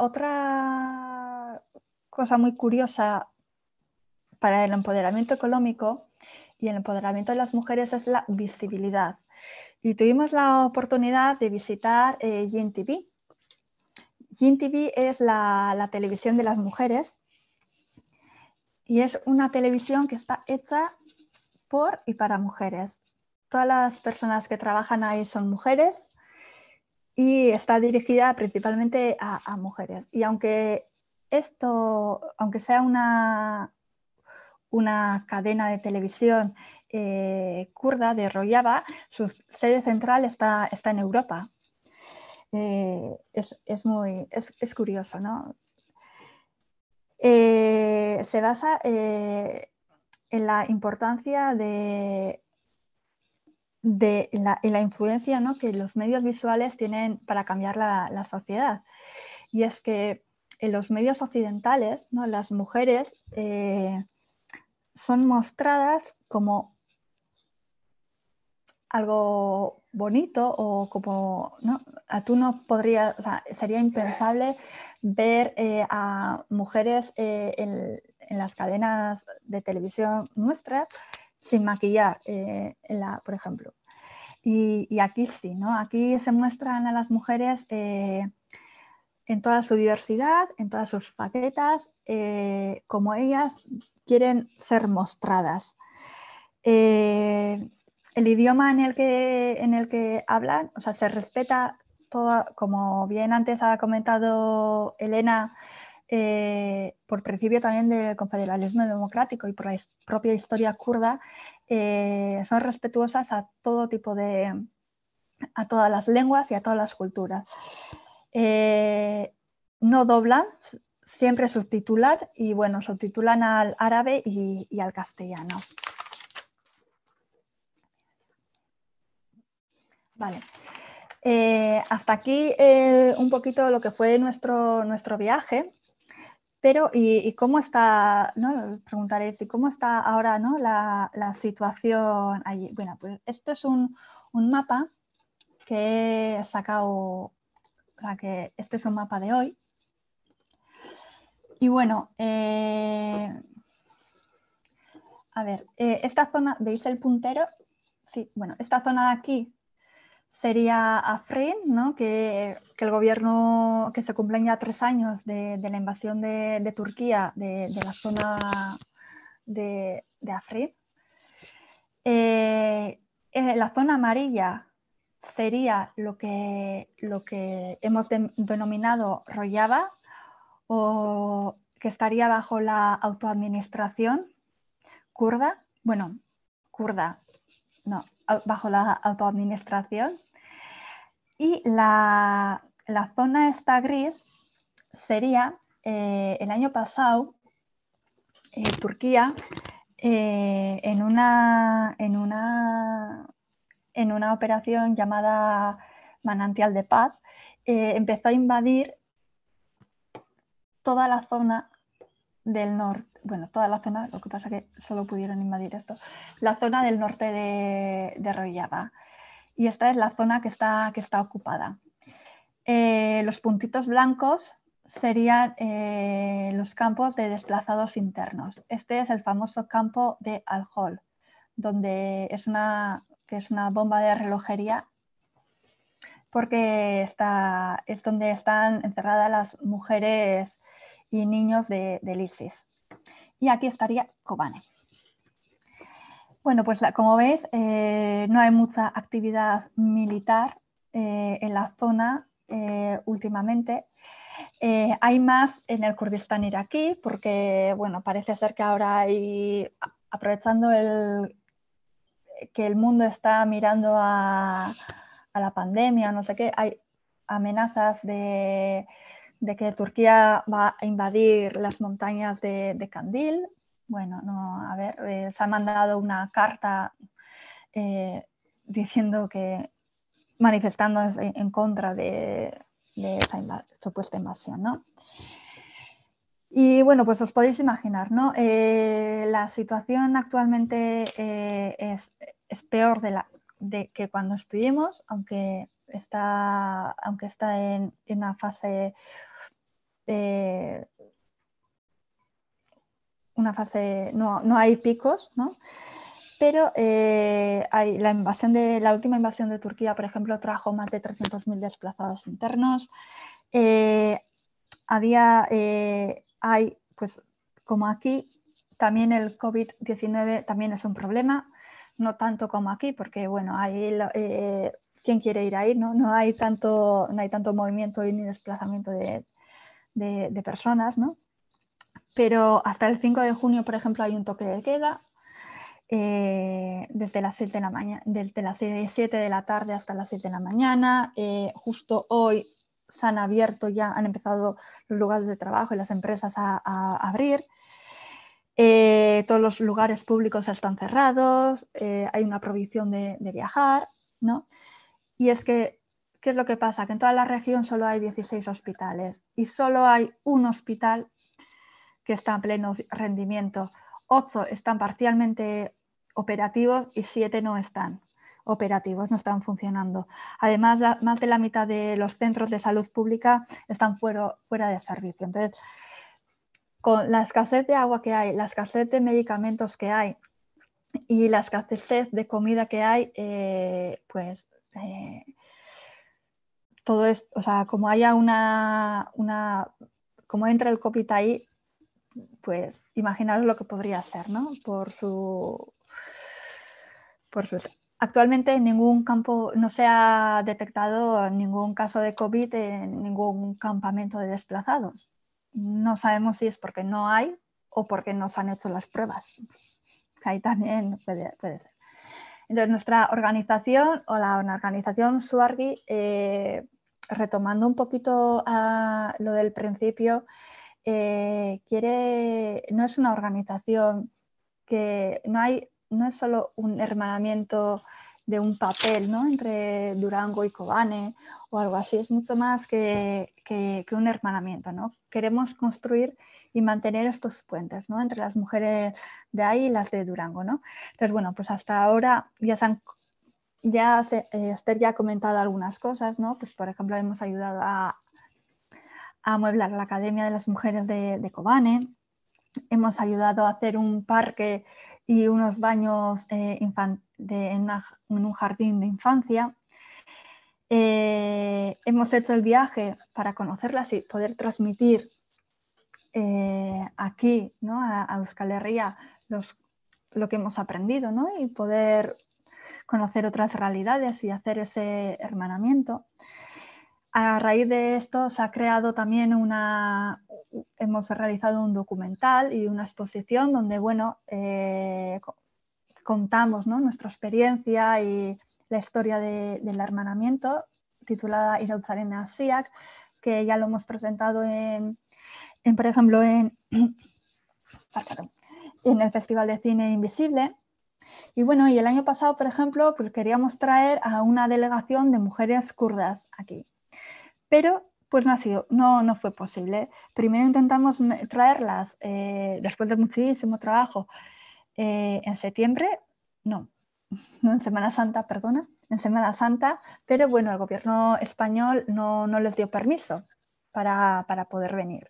cosa muy curiosa para el empoderamiento económico y el empoderamiento de las mujeres es la visibilidad. Y tuvimos la oportunidad de visitar Yin TV. Yin TV es la televisión de las mujeres y es una televisión que está hecha por y para mujeres. Todas las personas que trabajan ahí son mujeres y está dirigida principalmente a mujeres. Y aunque sea una cadena de televisión kurda de Rojava, su sede central está en Europa. Es curioso, ¿no? Se basa en la importancia en la influencia, ¿no? que los medios visuales tienen para cambiar la sociedad. Y es que en los medios occidentales, ¿no? las mujeres son mostradas como algo bonito o como, ¿no? Tú no podrías, o sea, sería impensable ver a mujeres en las cadenas de televisión nuestras sin maquillar, por ejemplo. Y aquí sí, ¿no? Aquí se muestran a las mujeres en toda su diversidad, en todas sus facetas, como ellas quieren ser mostradas. El idioma en el que hablan, o sea, se respeta todo, como bien antes ha comentado Elena, por principio también de confederalismo democrático y por la propia historia kurda, son respetuosas a todo tipo a todas las lenguas y a todas las culturas. No doblan, siempre subtitulan y bueno, subtitulan al árabe y al castellano. Vale. Hasta aquí un poquito lo que fue nuestro viaje. Pero, ¿y cómo está, ¿no? Preguntaréis, ¿y cómo está ahora, ¿no? la situación allí? Bueno, pues esto es un mapa que he sacado, o sea, que este es un mapa de hoy. Y bueno, a ver, esta zona, ¿veis el puntero? Sí, bueno, esta zona de aquí sería Afrin, ¿no? Que el gobierno, que se cumplen ya 3 años de la invasión de Turquía de la zona de Afrin. La zona amarilla sería lo que hemos denominado Rojava, o que estaría bajo la autoadministración kurda, bueno, kurda, no, bajo la autoadministración. Y la zona esta gris sería, el año pasado, Turquía, en una operación llamada Manantial de Paz, empezó a invadir toda la zona del norte, bueno, toda la zona, lo que pasa que solo pudieron invadir esto, la zona del norte de Rojava. Y esta es la zona que está ocupada. Los puntitos blancos serían los campos de desplazados internos. Este es el famoso campo de Al-Hol, donde es una bomba de relojería, porque es donde están encerradas las mujeres y niños del ISIS. Y aquí estaría Kobane. Bueno, pues como veis, no hay mucha actividad militar en la zona últimamente. Hay más en el Kurdistán iraquí, porque bueno, parece ser que ahora hay, aprovechando que el mundo está mirando a la pandemia, no sé qué, hay amenazas de que Turquía va a invadir las montañas de Kandil. Bueno, no, a ver, se ha mandado una carta diciendo que, manifestándose en contra de esa supuesta invasión, ¿no? Y bueno, pues os podéis imaginar, ¿no? La situación actualmente es peor de que cuando estuvimos, aunque está en una fase no hay picos, ¿no? Pero la última invasión de Turquía, por ejemplo, trajo más de 300.000 desplazados internos. Hay, pues como aquí, también el COVID-19 también es un problema, no tanto como aquí, porque bueno, ahí ¿quién quiere ir ahí? No hay tanto movimiento ni desplazamiento de personas, ¿no? Pero hasta el 5 de junio, por ejemplo, hay un toque de queda. Desde las 6 de la mañana, desde las 7 de la tarde hasta las 6 de la mañana. Justo hoy se han abierto, ya han empezado los lugares de trabajo y las empresas a abrir. Todos los lugares públicos están cerrados, hay una prohibición de viajar, ¿no? Y es que, ¿qué es lo que pasa? Que en toda la región solo hay 16 hospitales y solo hay un hospital que está en pleno rendimiento. 8 están parcialmente operativos y 7 no están operativos, no están funcionando. Además, más de la mitad de los centros de salud pública están fuera de servicio. Entonces, con la escasez de agua que hay, la escasez de medicamentos que hay y la escasez de comida que hay, todo esto, o sea, como haya como entra el COVID ahí, pues imaginaros lo que podría ser, ¿no? Actualmente en ningún campo no se ha detectado ningún caso de COVID en ningún campamento de desplazados. No sabemos si es porque no hay o porque no se han hecho las pruebas. Ahí también puede ser. Entonces, nuestra organización, o la organización Suargi, retomando un poquito a lo del principio, no es una organización que no es solo un hermanamiento de un papel, ¿no? Entre Durango y Kobane o algo así. Es mucho más que un hermanamiento, ¿no? Queremos construir y mantener estos puentes, ¿no? Entre las mujeres de ahí y las de Durango, ¿no? Entonces, bueno, pues hasta ahora Esther ya ha comentado algunas cosas, ¿no? Pues, por ejemplo, hemos ayudado a amueblar la Academia de las Mujeres de Kobane. Hemos ayudado a hacer un parque y unos baños en un jardín de infancia. Hemos hecho el viaje para conocerlas y poder transmitir aquí, ¿no? a Euskal Herria lo que hemos aprendido, ¿no? Y poder conocer otras realidades y hacer ese hermanamiento. A raíz de esto se ha creado también hemos realizado un documental y una exposición donde, bueno, contamos, ¿no? nuestra experiencia y la historia del hermanamiento, titulada Irautzaren Hasiak, que ya lo hemos presentado por ejemplo, en el Festival de Cine Invisible. Y bueno, y el año pasado, por ejemplo, pues queríamos traer a una delegación de mujeres kurdas aquí. Pero pues no fue posible. Primero intentamos traerlas después de muchísimo trabajo en septiembre, no en Semana Santa, perdona, en Semana Santa, pero bueno, el gobierno español no les dio permiso para poder venir.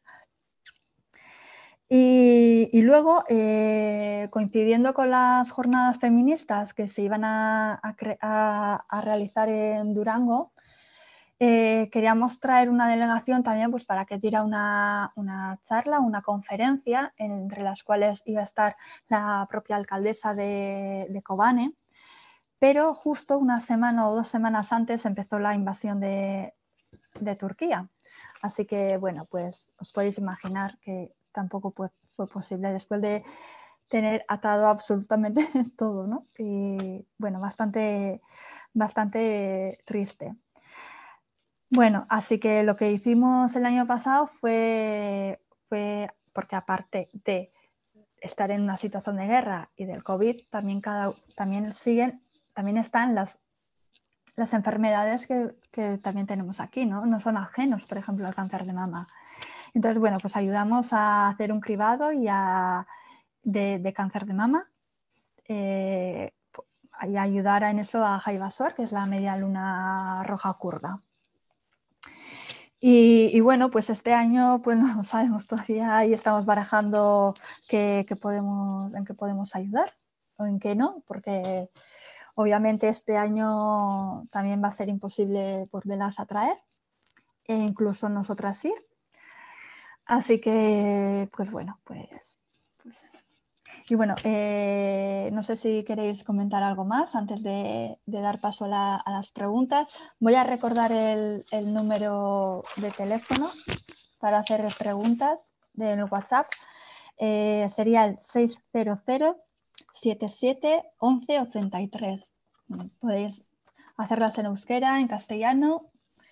Y luego, coincidiendo con las jornadas feministas que se iban a realizar en Durango, queríamos traer una delegación también pues, para que diera una charla, una conferencia, entre las cuales iba a estar la propia alcaldesa de Kobane, pero justo una semana o 2 semanas antes empezó la invasión de Turquía. Así que, bueno, pues os podéis imaginar que tampoco fue posible después de tener atado absolutamente todo, ¿no? Y, bueno, bastante triste. Bueno, así que lo que hicimos el año pasado fue porque aparte de estar en una situación de guerra y del COVID, también están las enfermedades que también tenemos aquí, ¿no? No son ajenos, por ejemplo, al cáncer de mama. Entonces, bueno, pues ayudamos a hacer un cribado de cáncer de mama y ayudar en eso a Jaibasor, que es la Media Luna Roja Kurda. Y bueno, pues este año pues no sabemos todavía y estamos barajando en qué podemos ayudar o en qué no, porque obviamente este año también va a ser imposible volverlas a traer e incluso nosotras ir. Así que, pues bueno, y bueno, no sé si queréis comentar algo más antes de dar paso a las preguntas. Voy a recordar el número de teléfono para hacer preguntas del WhatsApp. Sería el 600 77 11 83. Podéis hacerlas en euskera, en castellano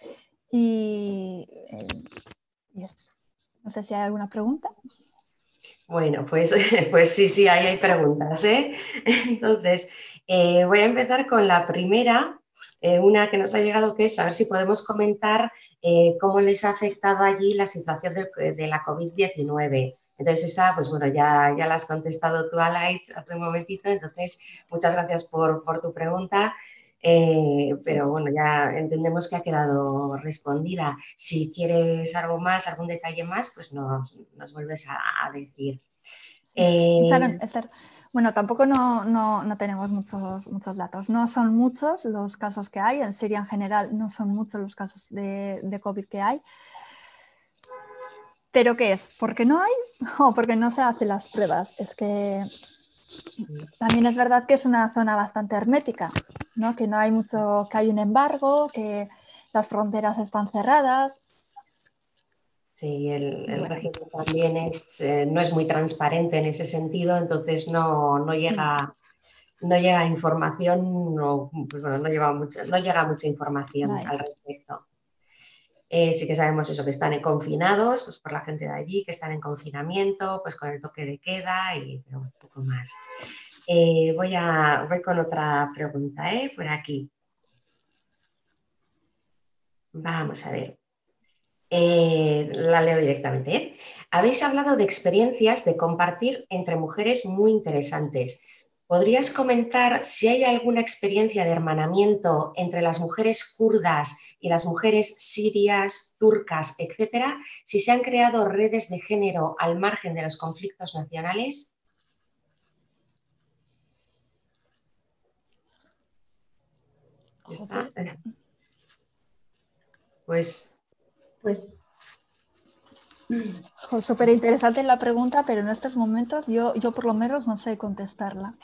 y eso. No sé si hay alguna pregunta. Bueno, pues sí, ahí hay preguntas, ¿eh? Entonces, voy a empezar con la primera, una que nos ha llegado, que es a ver si podemos comentar cómo les ha afectado allí la situación de la COVID-19. Entonces, esa, pues bueno, ya la has contestado tú, Alaitz, hace un momentito, entonces, muchas gracias por tu pregunta. Pero bueno, ya entendemos que ha quedado respondida. Si quieres algo más, algún detalle más, pues nos vuelves a decir. Esther, bueno, tampoco no tenemos muchos datos. No son muchos los casos que hay. En Siria en general no son muchos los casos de COVID que hay. ¿Pero qué es? ¿Porque no hay o porque no se hacen las pruebas? Es que también es verdad que es una zona bastante hermética, ¿no? Que no hay mucho, que hay un embargo, que las fronteras están cerradas. Sí, el régimen también no es muy transparente en ese sentido, entonces no llega información, pues bueno, no llega mucha información al respecto. Sí que sabemos eso, que están confinados, pues por la gente de allí, que están en confinamiento, pues con el toque de queda, pero un poco más. Voy con otra pregunta, por aquí. Vamos a ver. La leo directamente, ¿eh? Habéis hablado de experiencias de compartir entre mujeres muy interesantes. ¿Podrías comentar si hay alguna experiencia de hermanamiento entre las mujeres kurdas y las mujeres sirias, turcas, etcétera? Si se han creado redes de género al margen de los conflictos nacionales. ¿Está? Pues súper interesante la pregunta, pero en estos momentos yo por lo menos no sé contestarla.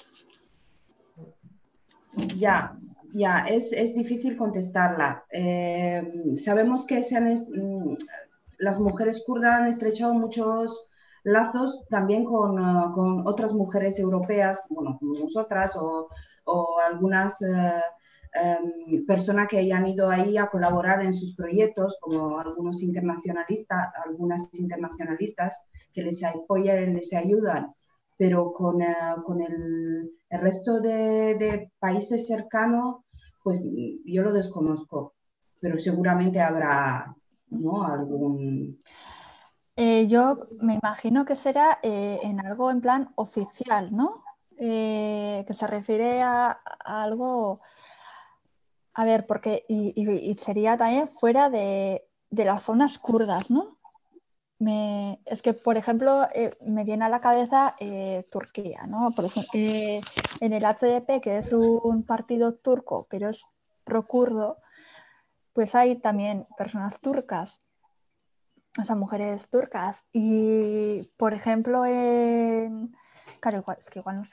Ya, es difícil contestarla. Sabemos que las mujeres kurdas han estrechado muchos lazos también con otras mujeres europeas, bueno, como nosotras, o algunas personas que hayan ido ahí a colaborar en sus proyectos, como algunas internacionalistas que les apoyan, les ayudan, pero con el resto de países cercanos, pues yo lo desconozco, pero seguramente habrá, ¿no?, algún... Yo me imagino que será en algo en plan oficial, ¿no? Que se refiere a algo, a ver, porque y sería también fuera de las zonas kurdas, ¿no? Es que, por ejemplo, me viene a la cabeza Turquía, ¿no? Por ejemplo, en el HDP, que es un partido turco, pero es pro-kurdo, pues hay también personas turcas, o sea, mujeres turcas. Y, por ejemplo, claro, es que igual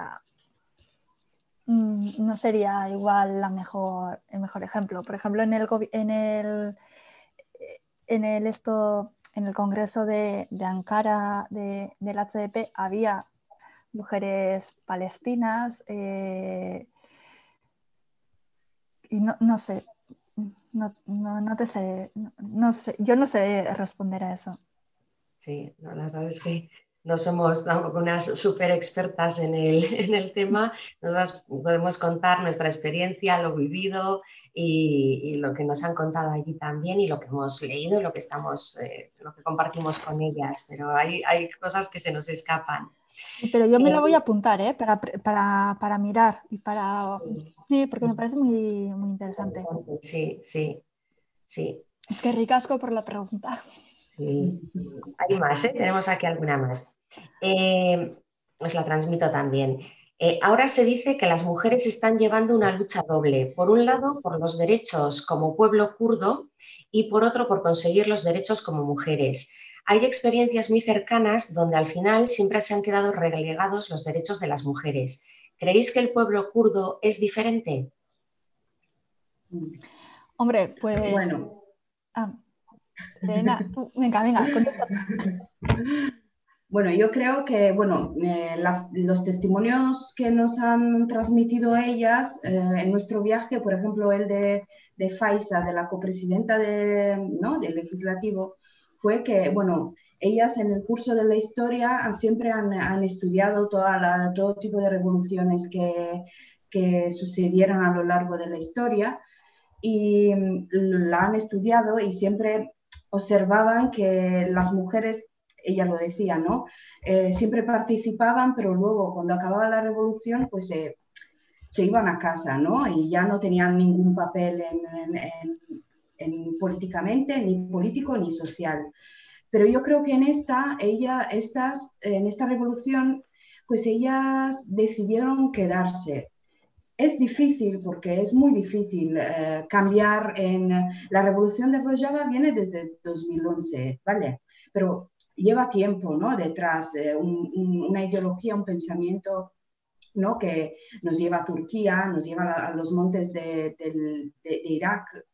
no sería igual el mejor ejemplo. Por ejemplo, en el Congreso de Ankara del HDP había mujeres palestinas y no sé, no te sé, no sé, yo no sé responder a eso. Sí, no, la verdad es que no somos tampoco unas súper expertas en el tema. Nosotras podemos contar nuestra experiencia, lo vivido y lo que nos han contado allí también y lo que hemos leído, lo que compartimos con ellas, pero hay cosas que se nos escapan. Pero yo me la voy a apuntar, para mirar y Sí, sí, porque me parece muy, muy interesante. sí, sí, sí. Es que ricasco por la pregunta. Sí, hay más, ¿eh? Tenemos aquí alguna más. Os la transmito también. Ahora se dice que las mujeres están llevando una lucha doble. Por un lado, por los derechos como pueblo kurdo y por otro, por conseguir los derechos como mujeres. Hay experiencias muy cercanas donde al final siempre se han quedado relegados los derechos de las mujeres. ¿Creéis que el pueblo kurdo es diferente? Hombre, pues... Bueno. Elena, venga, contesta. Bueno, yo creo que los testimonios que nos han transmitido ellas en nuestro viaje, por ejemplo, el de Faiza, de la copresidenta ¿no?, del legislativo, fue que, bueno, ellas en el curso de la historia siempre han estudiado todo tipo de revoluciones que sucedieron a lo largo de la historia y la han estudiado y siempre observaban que las mujeres, ella lo decía, ¿no? Siempre participaban, pero luego cuando acababa la revolución, pues se iban a casa, ¿no? Y ya no tenían ningún papel políticamente, ni político ni social. Pero yo creo que en esta revolución, pues ellas decidieron quedarse. Es difícil porque es muy difícil cambiar La revolución de Rojava viene desde 2011, ¿vale? Pero lleva tiempo, ¿no?, detrás, una ideología, un pensamiento, ¿no?, que nos lleva a Turquía, nos lleva a los montes de Irak,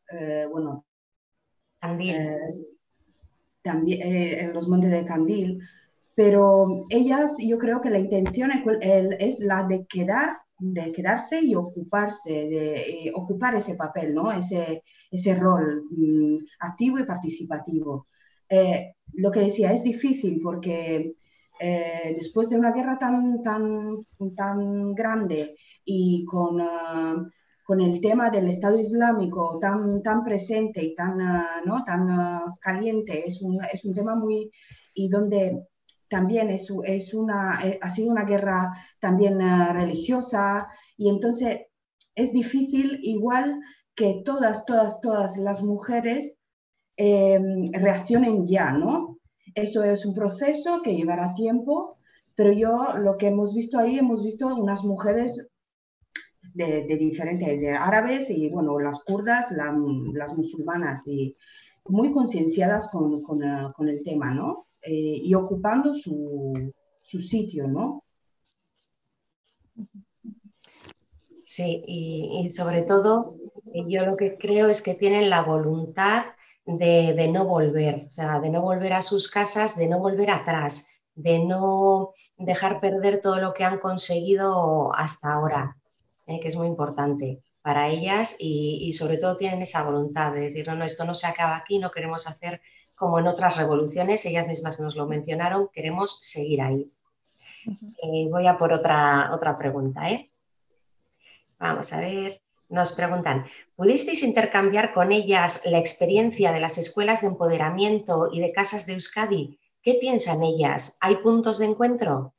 Andil. también en los montes de Kandil, pero ellas, yo creo que la intención es la de quedarse y ocupar ese papel, ¿no? Ese rol activo y participativo. Lo que decía, es difícil porque después de una guerra tan grande y con el tema del Estado Islámico tan presente y ¿no? tan caliente, es un tema muy... y donde también ha sido una guerra también religiosa, y entonces es difícil igual que todas las mujeres reaccionen ya, ¿no? Eso es un proceso que llevará tiempo, pero lo que hemos visto ahí, hemos visto unas mujeres de diferentes, de árabes y, bueno, las kurdas, las musulmanas, y muy concienciadas con el tema, ¿no? Y ocupando su sitio, ¿no? Sí, y sobre todo yo lo que creo es que tienen la voluntad de no volver, o sea, de no volver a sus casas, de no volver atrás, de no dejar perder todo lo que han conseguido hasta ahora, que es muy importante para ellas y sobre todo tienen esa voluntad de decir, no, no, esto no se acaba aquí, no queremos hacer como en otras revoluciones, ellas mismas nos lo mencionaron, queremos seguir ahí. Voy a por otra pregunta, ¿eh? Vamos a ver, nos preguntan, ¿pudisteis intercambiar con ellas la experiencia de las escuelas de empoderamiento y de casas de Euskadi? ¿Qué piensan ellas? ¿Hay puntos de encuentro?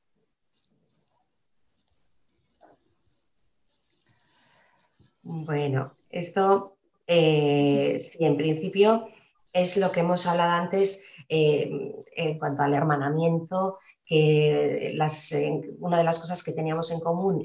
Bueno, esto sí, en principio es lo que hemos hablado antes en cuanto al hermanamiento, que una de las cosas que teníamos en común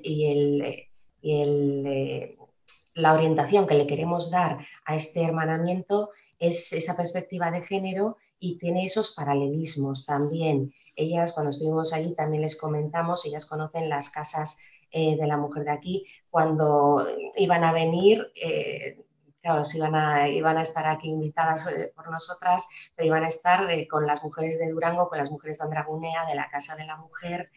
y la orientación que le queremos dar a este hermanamiento es esa perspectiva de género y tiene esos paralelismos también. Ellas, cuando estuvimos allí, también les comentamos, ellas conocen las casas de la mujer de aquí, cuando iban a venir, claro, iban a estar aquí invitadas por nosotras, pero iban a estar con las mujeres de Durango, con las mujeres de Andragunea, de la Casa de la Mujer,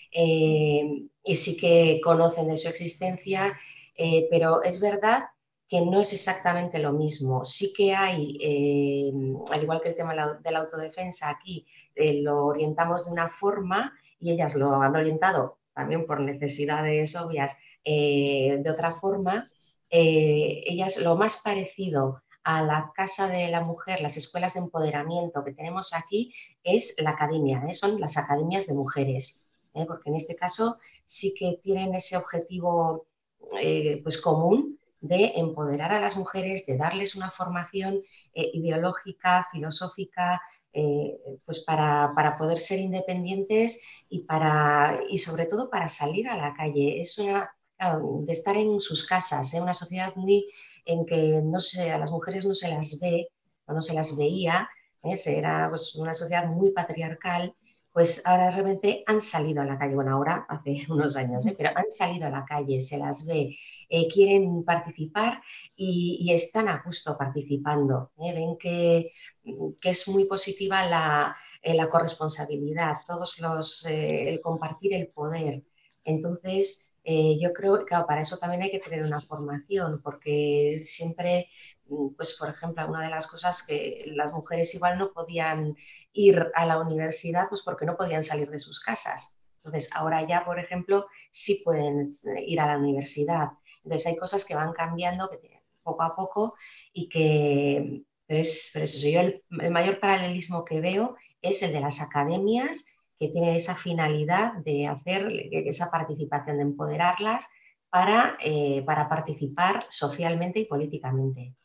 y sí que conocen de su existencia, pero es verdad que no es exactamente lo mismo. Sí que hay, al igual que el tema de la autodefensa, aquí lo orientamos de una forma y ellas lo han orientado también por necesidades obvias de otra forma. Ellas lo más parecido a la Casa de la Mujer, las escuelas de empoderamiento que tenemos aquí, es la academia, son las academias de mujeres, porque en este caso sí que tienen ese objetivo pues común de empoderar a las mujeres, de darles una formación ideológica, filosófica, pues para poder ser independientes y sobre todo para salir a la calle. Es claro, de estar en sus casas, una sociedad muy en que a las mujeres no se las ve o no se las veía, era pues, una sociedad muy patriarcal. Pues ahora realmente han salido a la calle, bueno, ahora hace unos años, pero han salido a la calle, se las ve, quieren participar y están a gusto participando. Ven que es muy positiva la corresponsabilidad, el compartir el poder. Entonces, yo creo que claro, para eso también hay que tener una formación, porque siempre, pues por ejemplo, una de las cosas que las mujeres igual no podían ir a la universidad, pues porque no podían salir de sus casas. Entonces, ahora ya, por ejemplo, sí pueden ir a la universidad. Entonces, hay cosas que van cambiando poco a poco y que, pero es eso. Yo el mayor paralelismo que veo es el de las academias que tienen esa finalidad de hacer esa participación, de empoderarlas para participar socialmente y políticamente.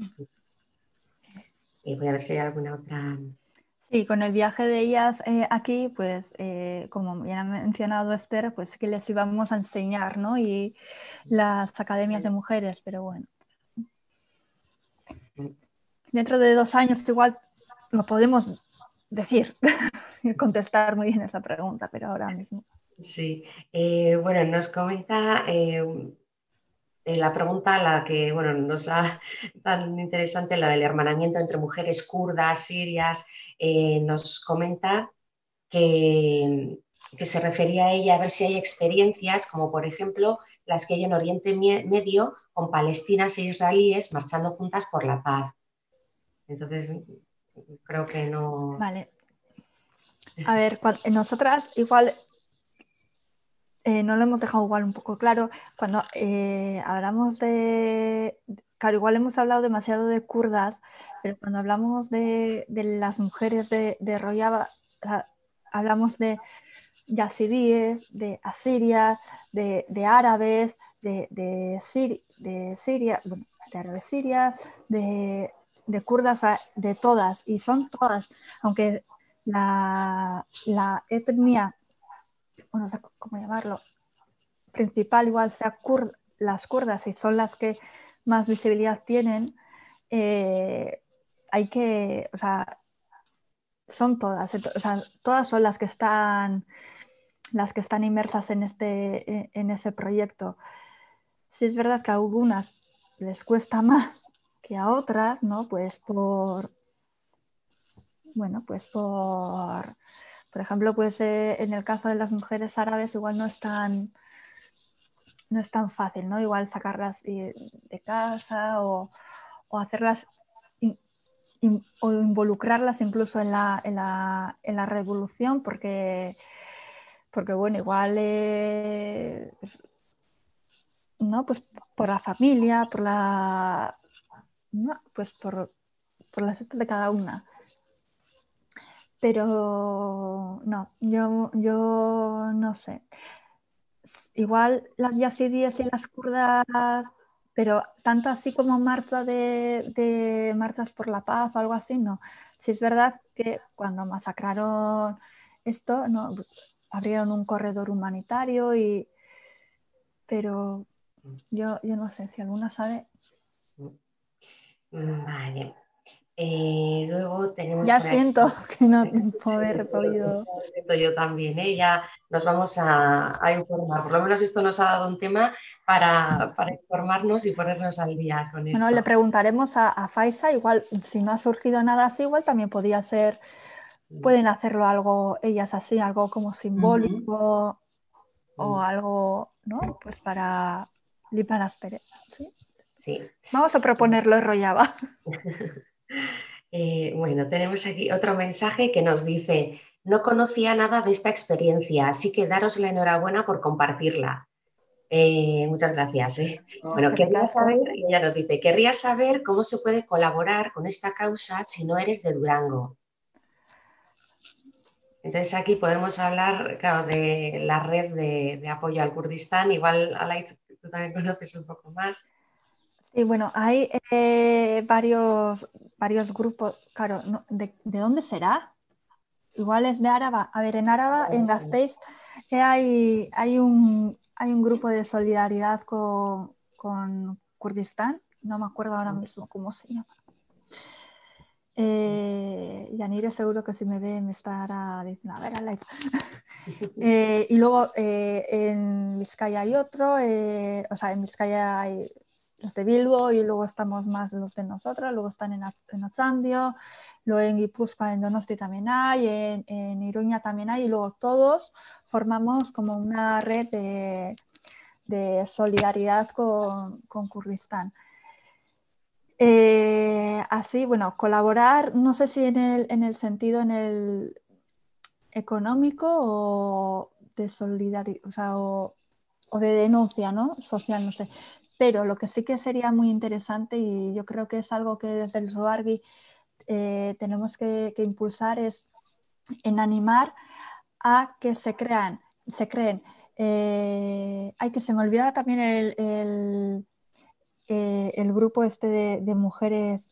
Voy a ver si hay alguna otra. Sí, con el viaje de ellas aquí, pues como ya ha mencionado Esther, pues que les íbamos a enseñar, ¿no? Y las academias de mujeres, pero bueno. Dentro de 2 años igual lo podemos decir, contestar muy bien esa pregunta, pero ahora mismo. Sí, bueno, nos comenta la pregunta, la que bueno, nos ha tan interesante, la del hermanamiento entre mujeres kurdas, sirias, nos comenta que se refería a ella a ver si hay experiencias, como por ejemplo las que hay en Oriente Medio con palestinas e israelíes marchando juntas por la paz. Entonces, creo que no. Vale. A ver, nosotras igual no lo hemos dejado igual un poco claro. Cuando hablamos de... Claro, igual hemos hablado demasiado de kurdas, pero cuando hablamos de las mujeres de Rojava, hablamos de yazidíes, de asirias, de árabes, de Siria, bueno, de árabes sirias, de kurdas, de todas, y son todas, aunque la etnia, o no sé cómo llamarlo, principal igual sea las kurdas y son las que más visibilidad tienen, hay que, o sea, son todas, o sea, todas son las que están inmersas en ese proyecto. Sí es verdad que a algunas les cuesta más que a otras, ¿no? Pues bueno, pues por ejemplo, pues en el caso de las mujeres árabes igual no es tan fácil, ¿no? Igual sacarlas de casa o hacerlas o involucrarlas incluso en la revolución, porque bueno, igual ¿no? Pues por la familia, ¿no? Pues por las de cada una. Pero no, yo no sé. Igual las yazidíes y las kurdas, pero tanto así como marcha de marchas por la paz o algo así, no. Sí es verdad que cuando masacraron esto, ¿no? Abrieron un corredor humanitario, pero yo no sé si alguna sabe. Vale. Luego tenemos Ya por aquí. siento que no Sí, haber podido. yo también, ¿eh? Ya nos vamos a informar. Por lo menos esto nos ha dado un tema para informarnos y ponernos al día con Bueno, le esto. preguntaremos a Faisa, igual si no ha surgido nada así, igual también podría ser, pueden hacerlo algo ellas así, algo como simbólico o algo, ¿no? Pues para limar las perezas, ¿sí? Sí. Vamos a proponerlo en Rojava. Bueno, tenemos aquí otro mensaje que nos dice: no conocía nada de esta experiencia, así que daros la enhorabuena por compartirla. Muchas gracias. Bueno, Qué querría ricasco. saber, y ella nos dice, querría saber cómo se puede colaborar con esta causa si no eres de Durango. Entonces aquí podemos hablar, claro, de la red de apoyo al Kurdistán. Igual, Alay, tú también conoces un poco más. Y bueno, hay varios grupos, claro, ¿de dónde será? Igual es de Áraba. A ver, en Áraba, en Gasteiz, hay un grupo de solidaridad con Kurdistán. No me acuerdo ahora mismo cómo se llama. Yanire seguro que si me ve me estará diciendo, a ver, Alay. Y luego en Vizcaya hay otro, o sea, en Vizcaya hay los de Bilbo y luego estamos más los de nosotros, luego están en Otxandio, luego en Guipúzcoa, en Donosti también hay, en Iruña también hay, y luego todos formamos como una red de solidaridad con Kurdistán. Así, bueno, colaborar, no sé si en el sentido en el económico o de solidaridad, o de denuncia, ¿no? Social, no sé. Pero lo que sí que sería muy interesante, y yo creo que es algo que desde el Ruargui tenemos que impulsar, es en animar a que se creen. Ay, que se me olvida también el grupo este de mujeres,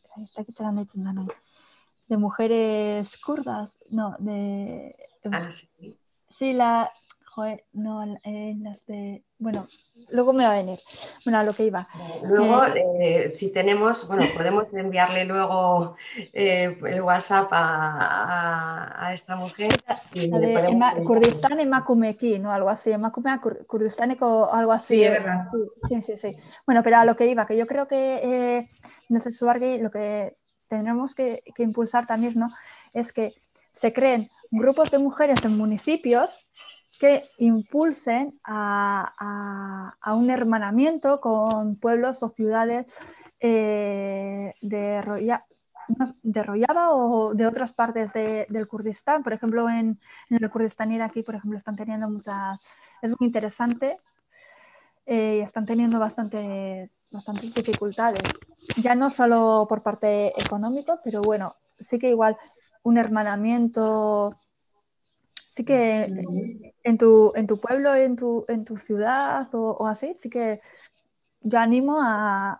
de mujeres kurdas, no, Sí. sí, joder, no, las de, bueno, luego me va a venir, bueno, a lo que iba. Luego, si tenemos, bueno, podemos enviarle luego el WhatsApp a esta mujer y La le de podemos Kurdistán Emakumeki, ¿no? Algo así, Kurdistán algo así. Sí, es verdad. Sí. Bueno, pero a lo que iba, que yo creo que desde Subargui lo que tendremos que impulsar también, ¿no? Es que se creen grupos de mujeres en municipios que impulsen a un hermanamiento con pueblos o ciudades de de Rojava o de otras partes del Kurdistán. Por ejemplo, en el Kurdistán iraquí, por ejemplo, están teniendo muchas... Es muy interesante y están teniendo bastantes dificultades. Ya no solo por parte económica, pero bueno, sí que igual un hermanamiento... Sí que en tu pueblo, en tu ciudad o así, sí que yo animo a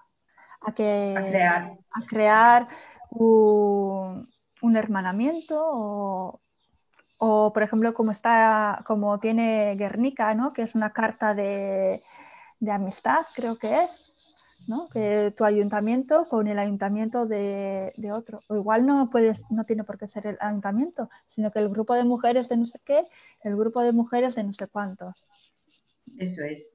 crear un hermanamiento o, por ejemplo, como tiene Guernica, ¿no? Que es una carta de amistad, creo que es, ¿no? Que tu ayuntamiento con el ayuntamiento de otro. O igual no tiene por qué ser el ayuntamiento, sino que el grupo de mujeres de no sé qué, el grupo de mujeres de no sé cuántos. Eso es.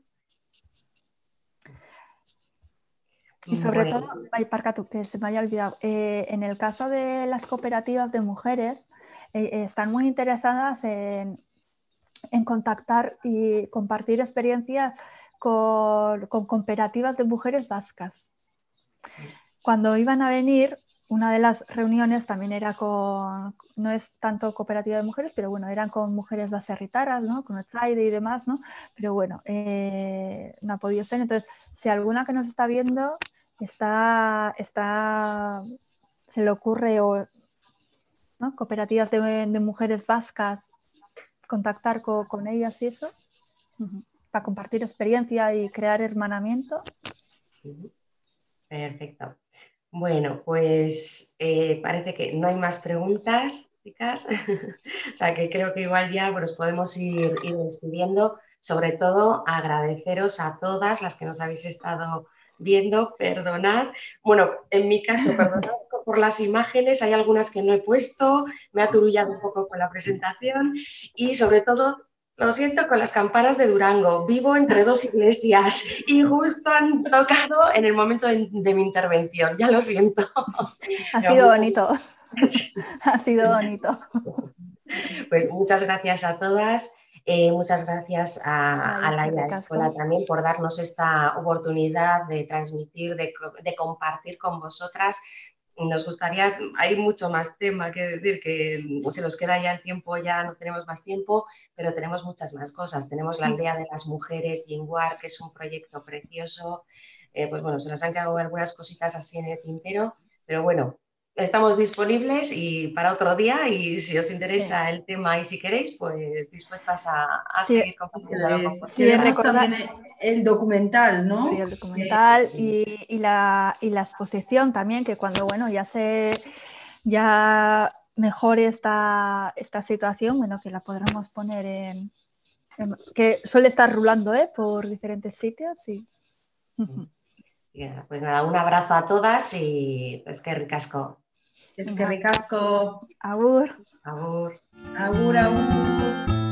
Y sobre todo, Parcatu, que se me haya olvidado, en el caso de las cooperativas de mujeres, están muy interesadas en contactar y compartir experiencias con cooperativas de mujeres vascas. Cuando iban a venir, una de las reuniones también era no es tanto cooperativa de mujeres, pero bueno, eran con mujeres baserritaras, ¿no? Con Etzaide y demás, ¿no? Pero bueno, no ha podido ser. Entonces, si alguna que nos está viendo se le ocurre, ¿no? Cooperativas de mujeres vascas, contactar con ellas y eso, para compartir experiencia y crear hermanamiento. Sí. Perfecto. Bueno, pues parece que no hay más preguntas, chicas. O sea que creo que igual ya nos podemos ir despidiendo. Sobre todo agradeceros a todas las que nos habéis estado viendo, perdonad. Bueno, en mi caso, perdonad por las imágenes, hay algunas que no he puesto, me ha aturullado un poco con la presentación y sobre todo, lo siento, con las campanas de Durango. Vivo entre dos iglesias y justo han tocado en el momento de mi intervención. Ya lo siento. Ha sido bonito. Ha sido bonito. Pues muchas gracias a todas. Muchas gracias a la Escuela también por darnos esta oportunidad de transmitir, de compartir con vosotras. Nos gustaría, hay mucho más tema que decir, que se nos queda ya el tiempo, ya no tenemos más tiempo, pero tenemos muchas más cosas. Tenemos la Aldea de las Mujeres, Jinguar, que es un proyecto precioso. Pues bueno, se nos han quedado algunas cositas así en el tintero, pero bueno, estamos disponibles y para otro día, y si os interesa el tema y si queréis, pues dispuestas a seguir compartiéndolo con vosotros. Queremos también el documental, ¿no? Sí, el documental y la exposición también, que cuando ya mejore esta situación, bueno, que la podremos poner que suele estar rulando por diferentes sitios. Y... Pues nada, un abrazo a todas y es que ricasco. Es que ricasco. Agur. Agur. Agur, agur.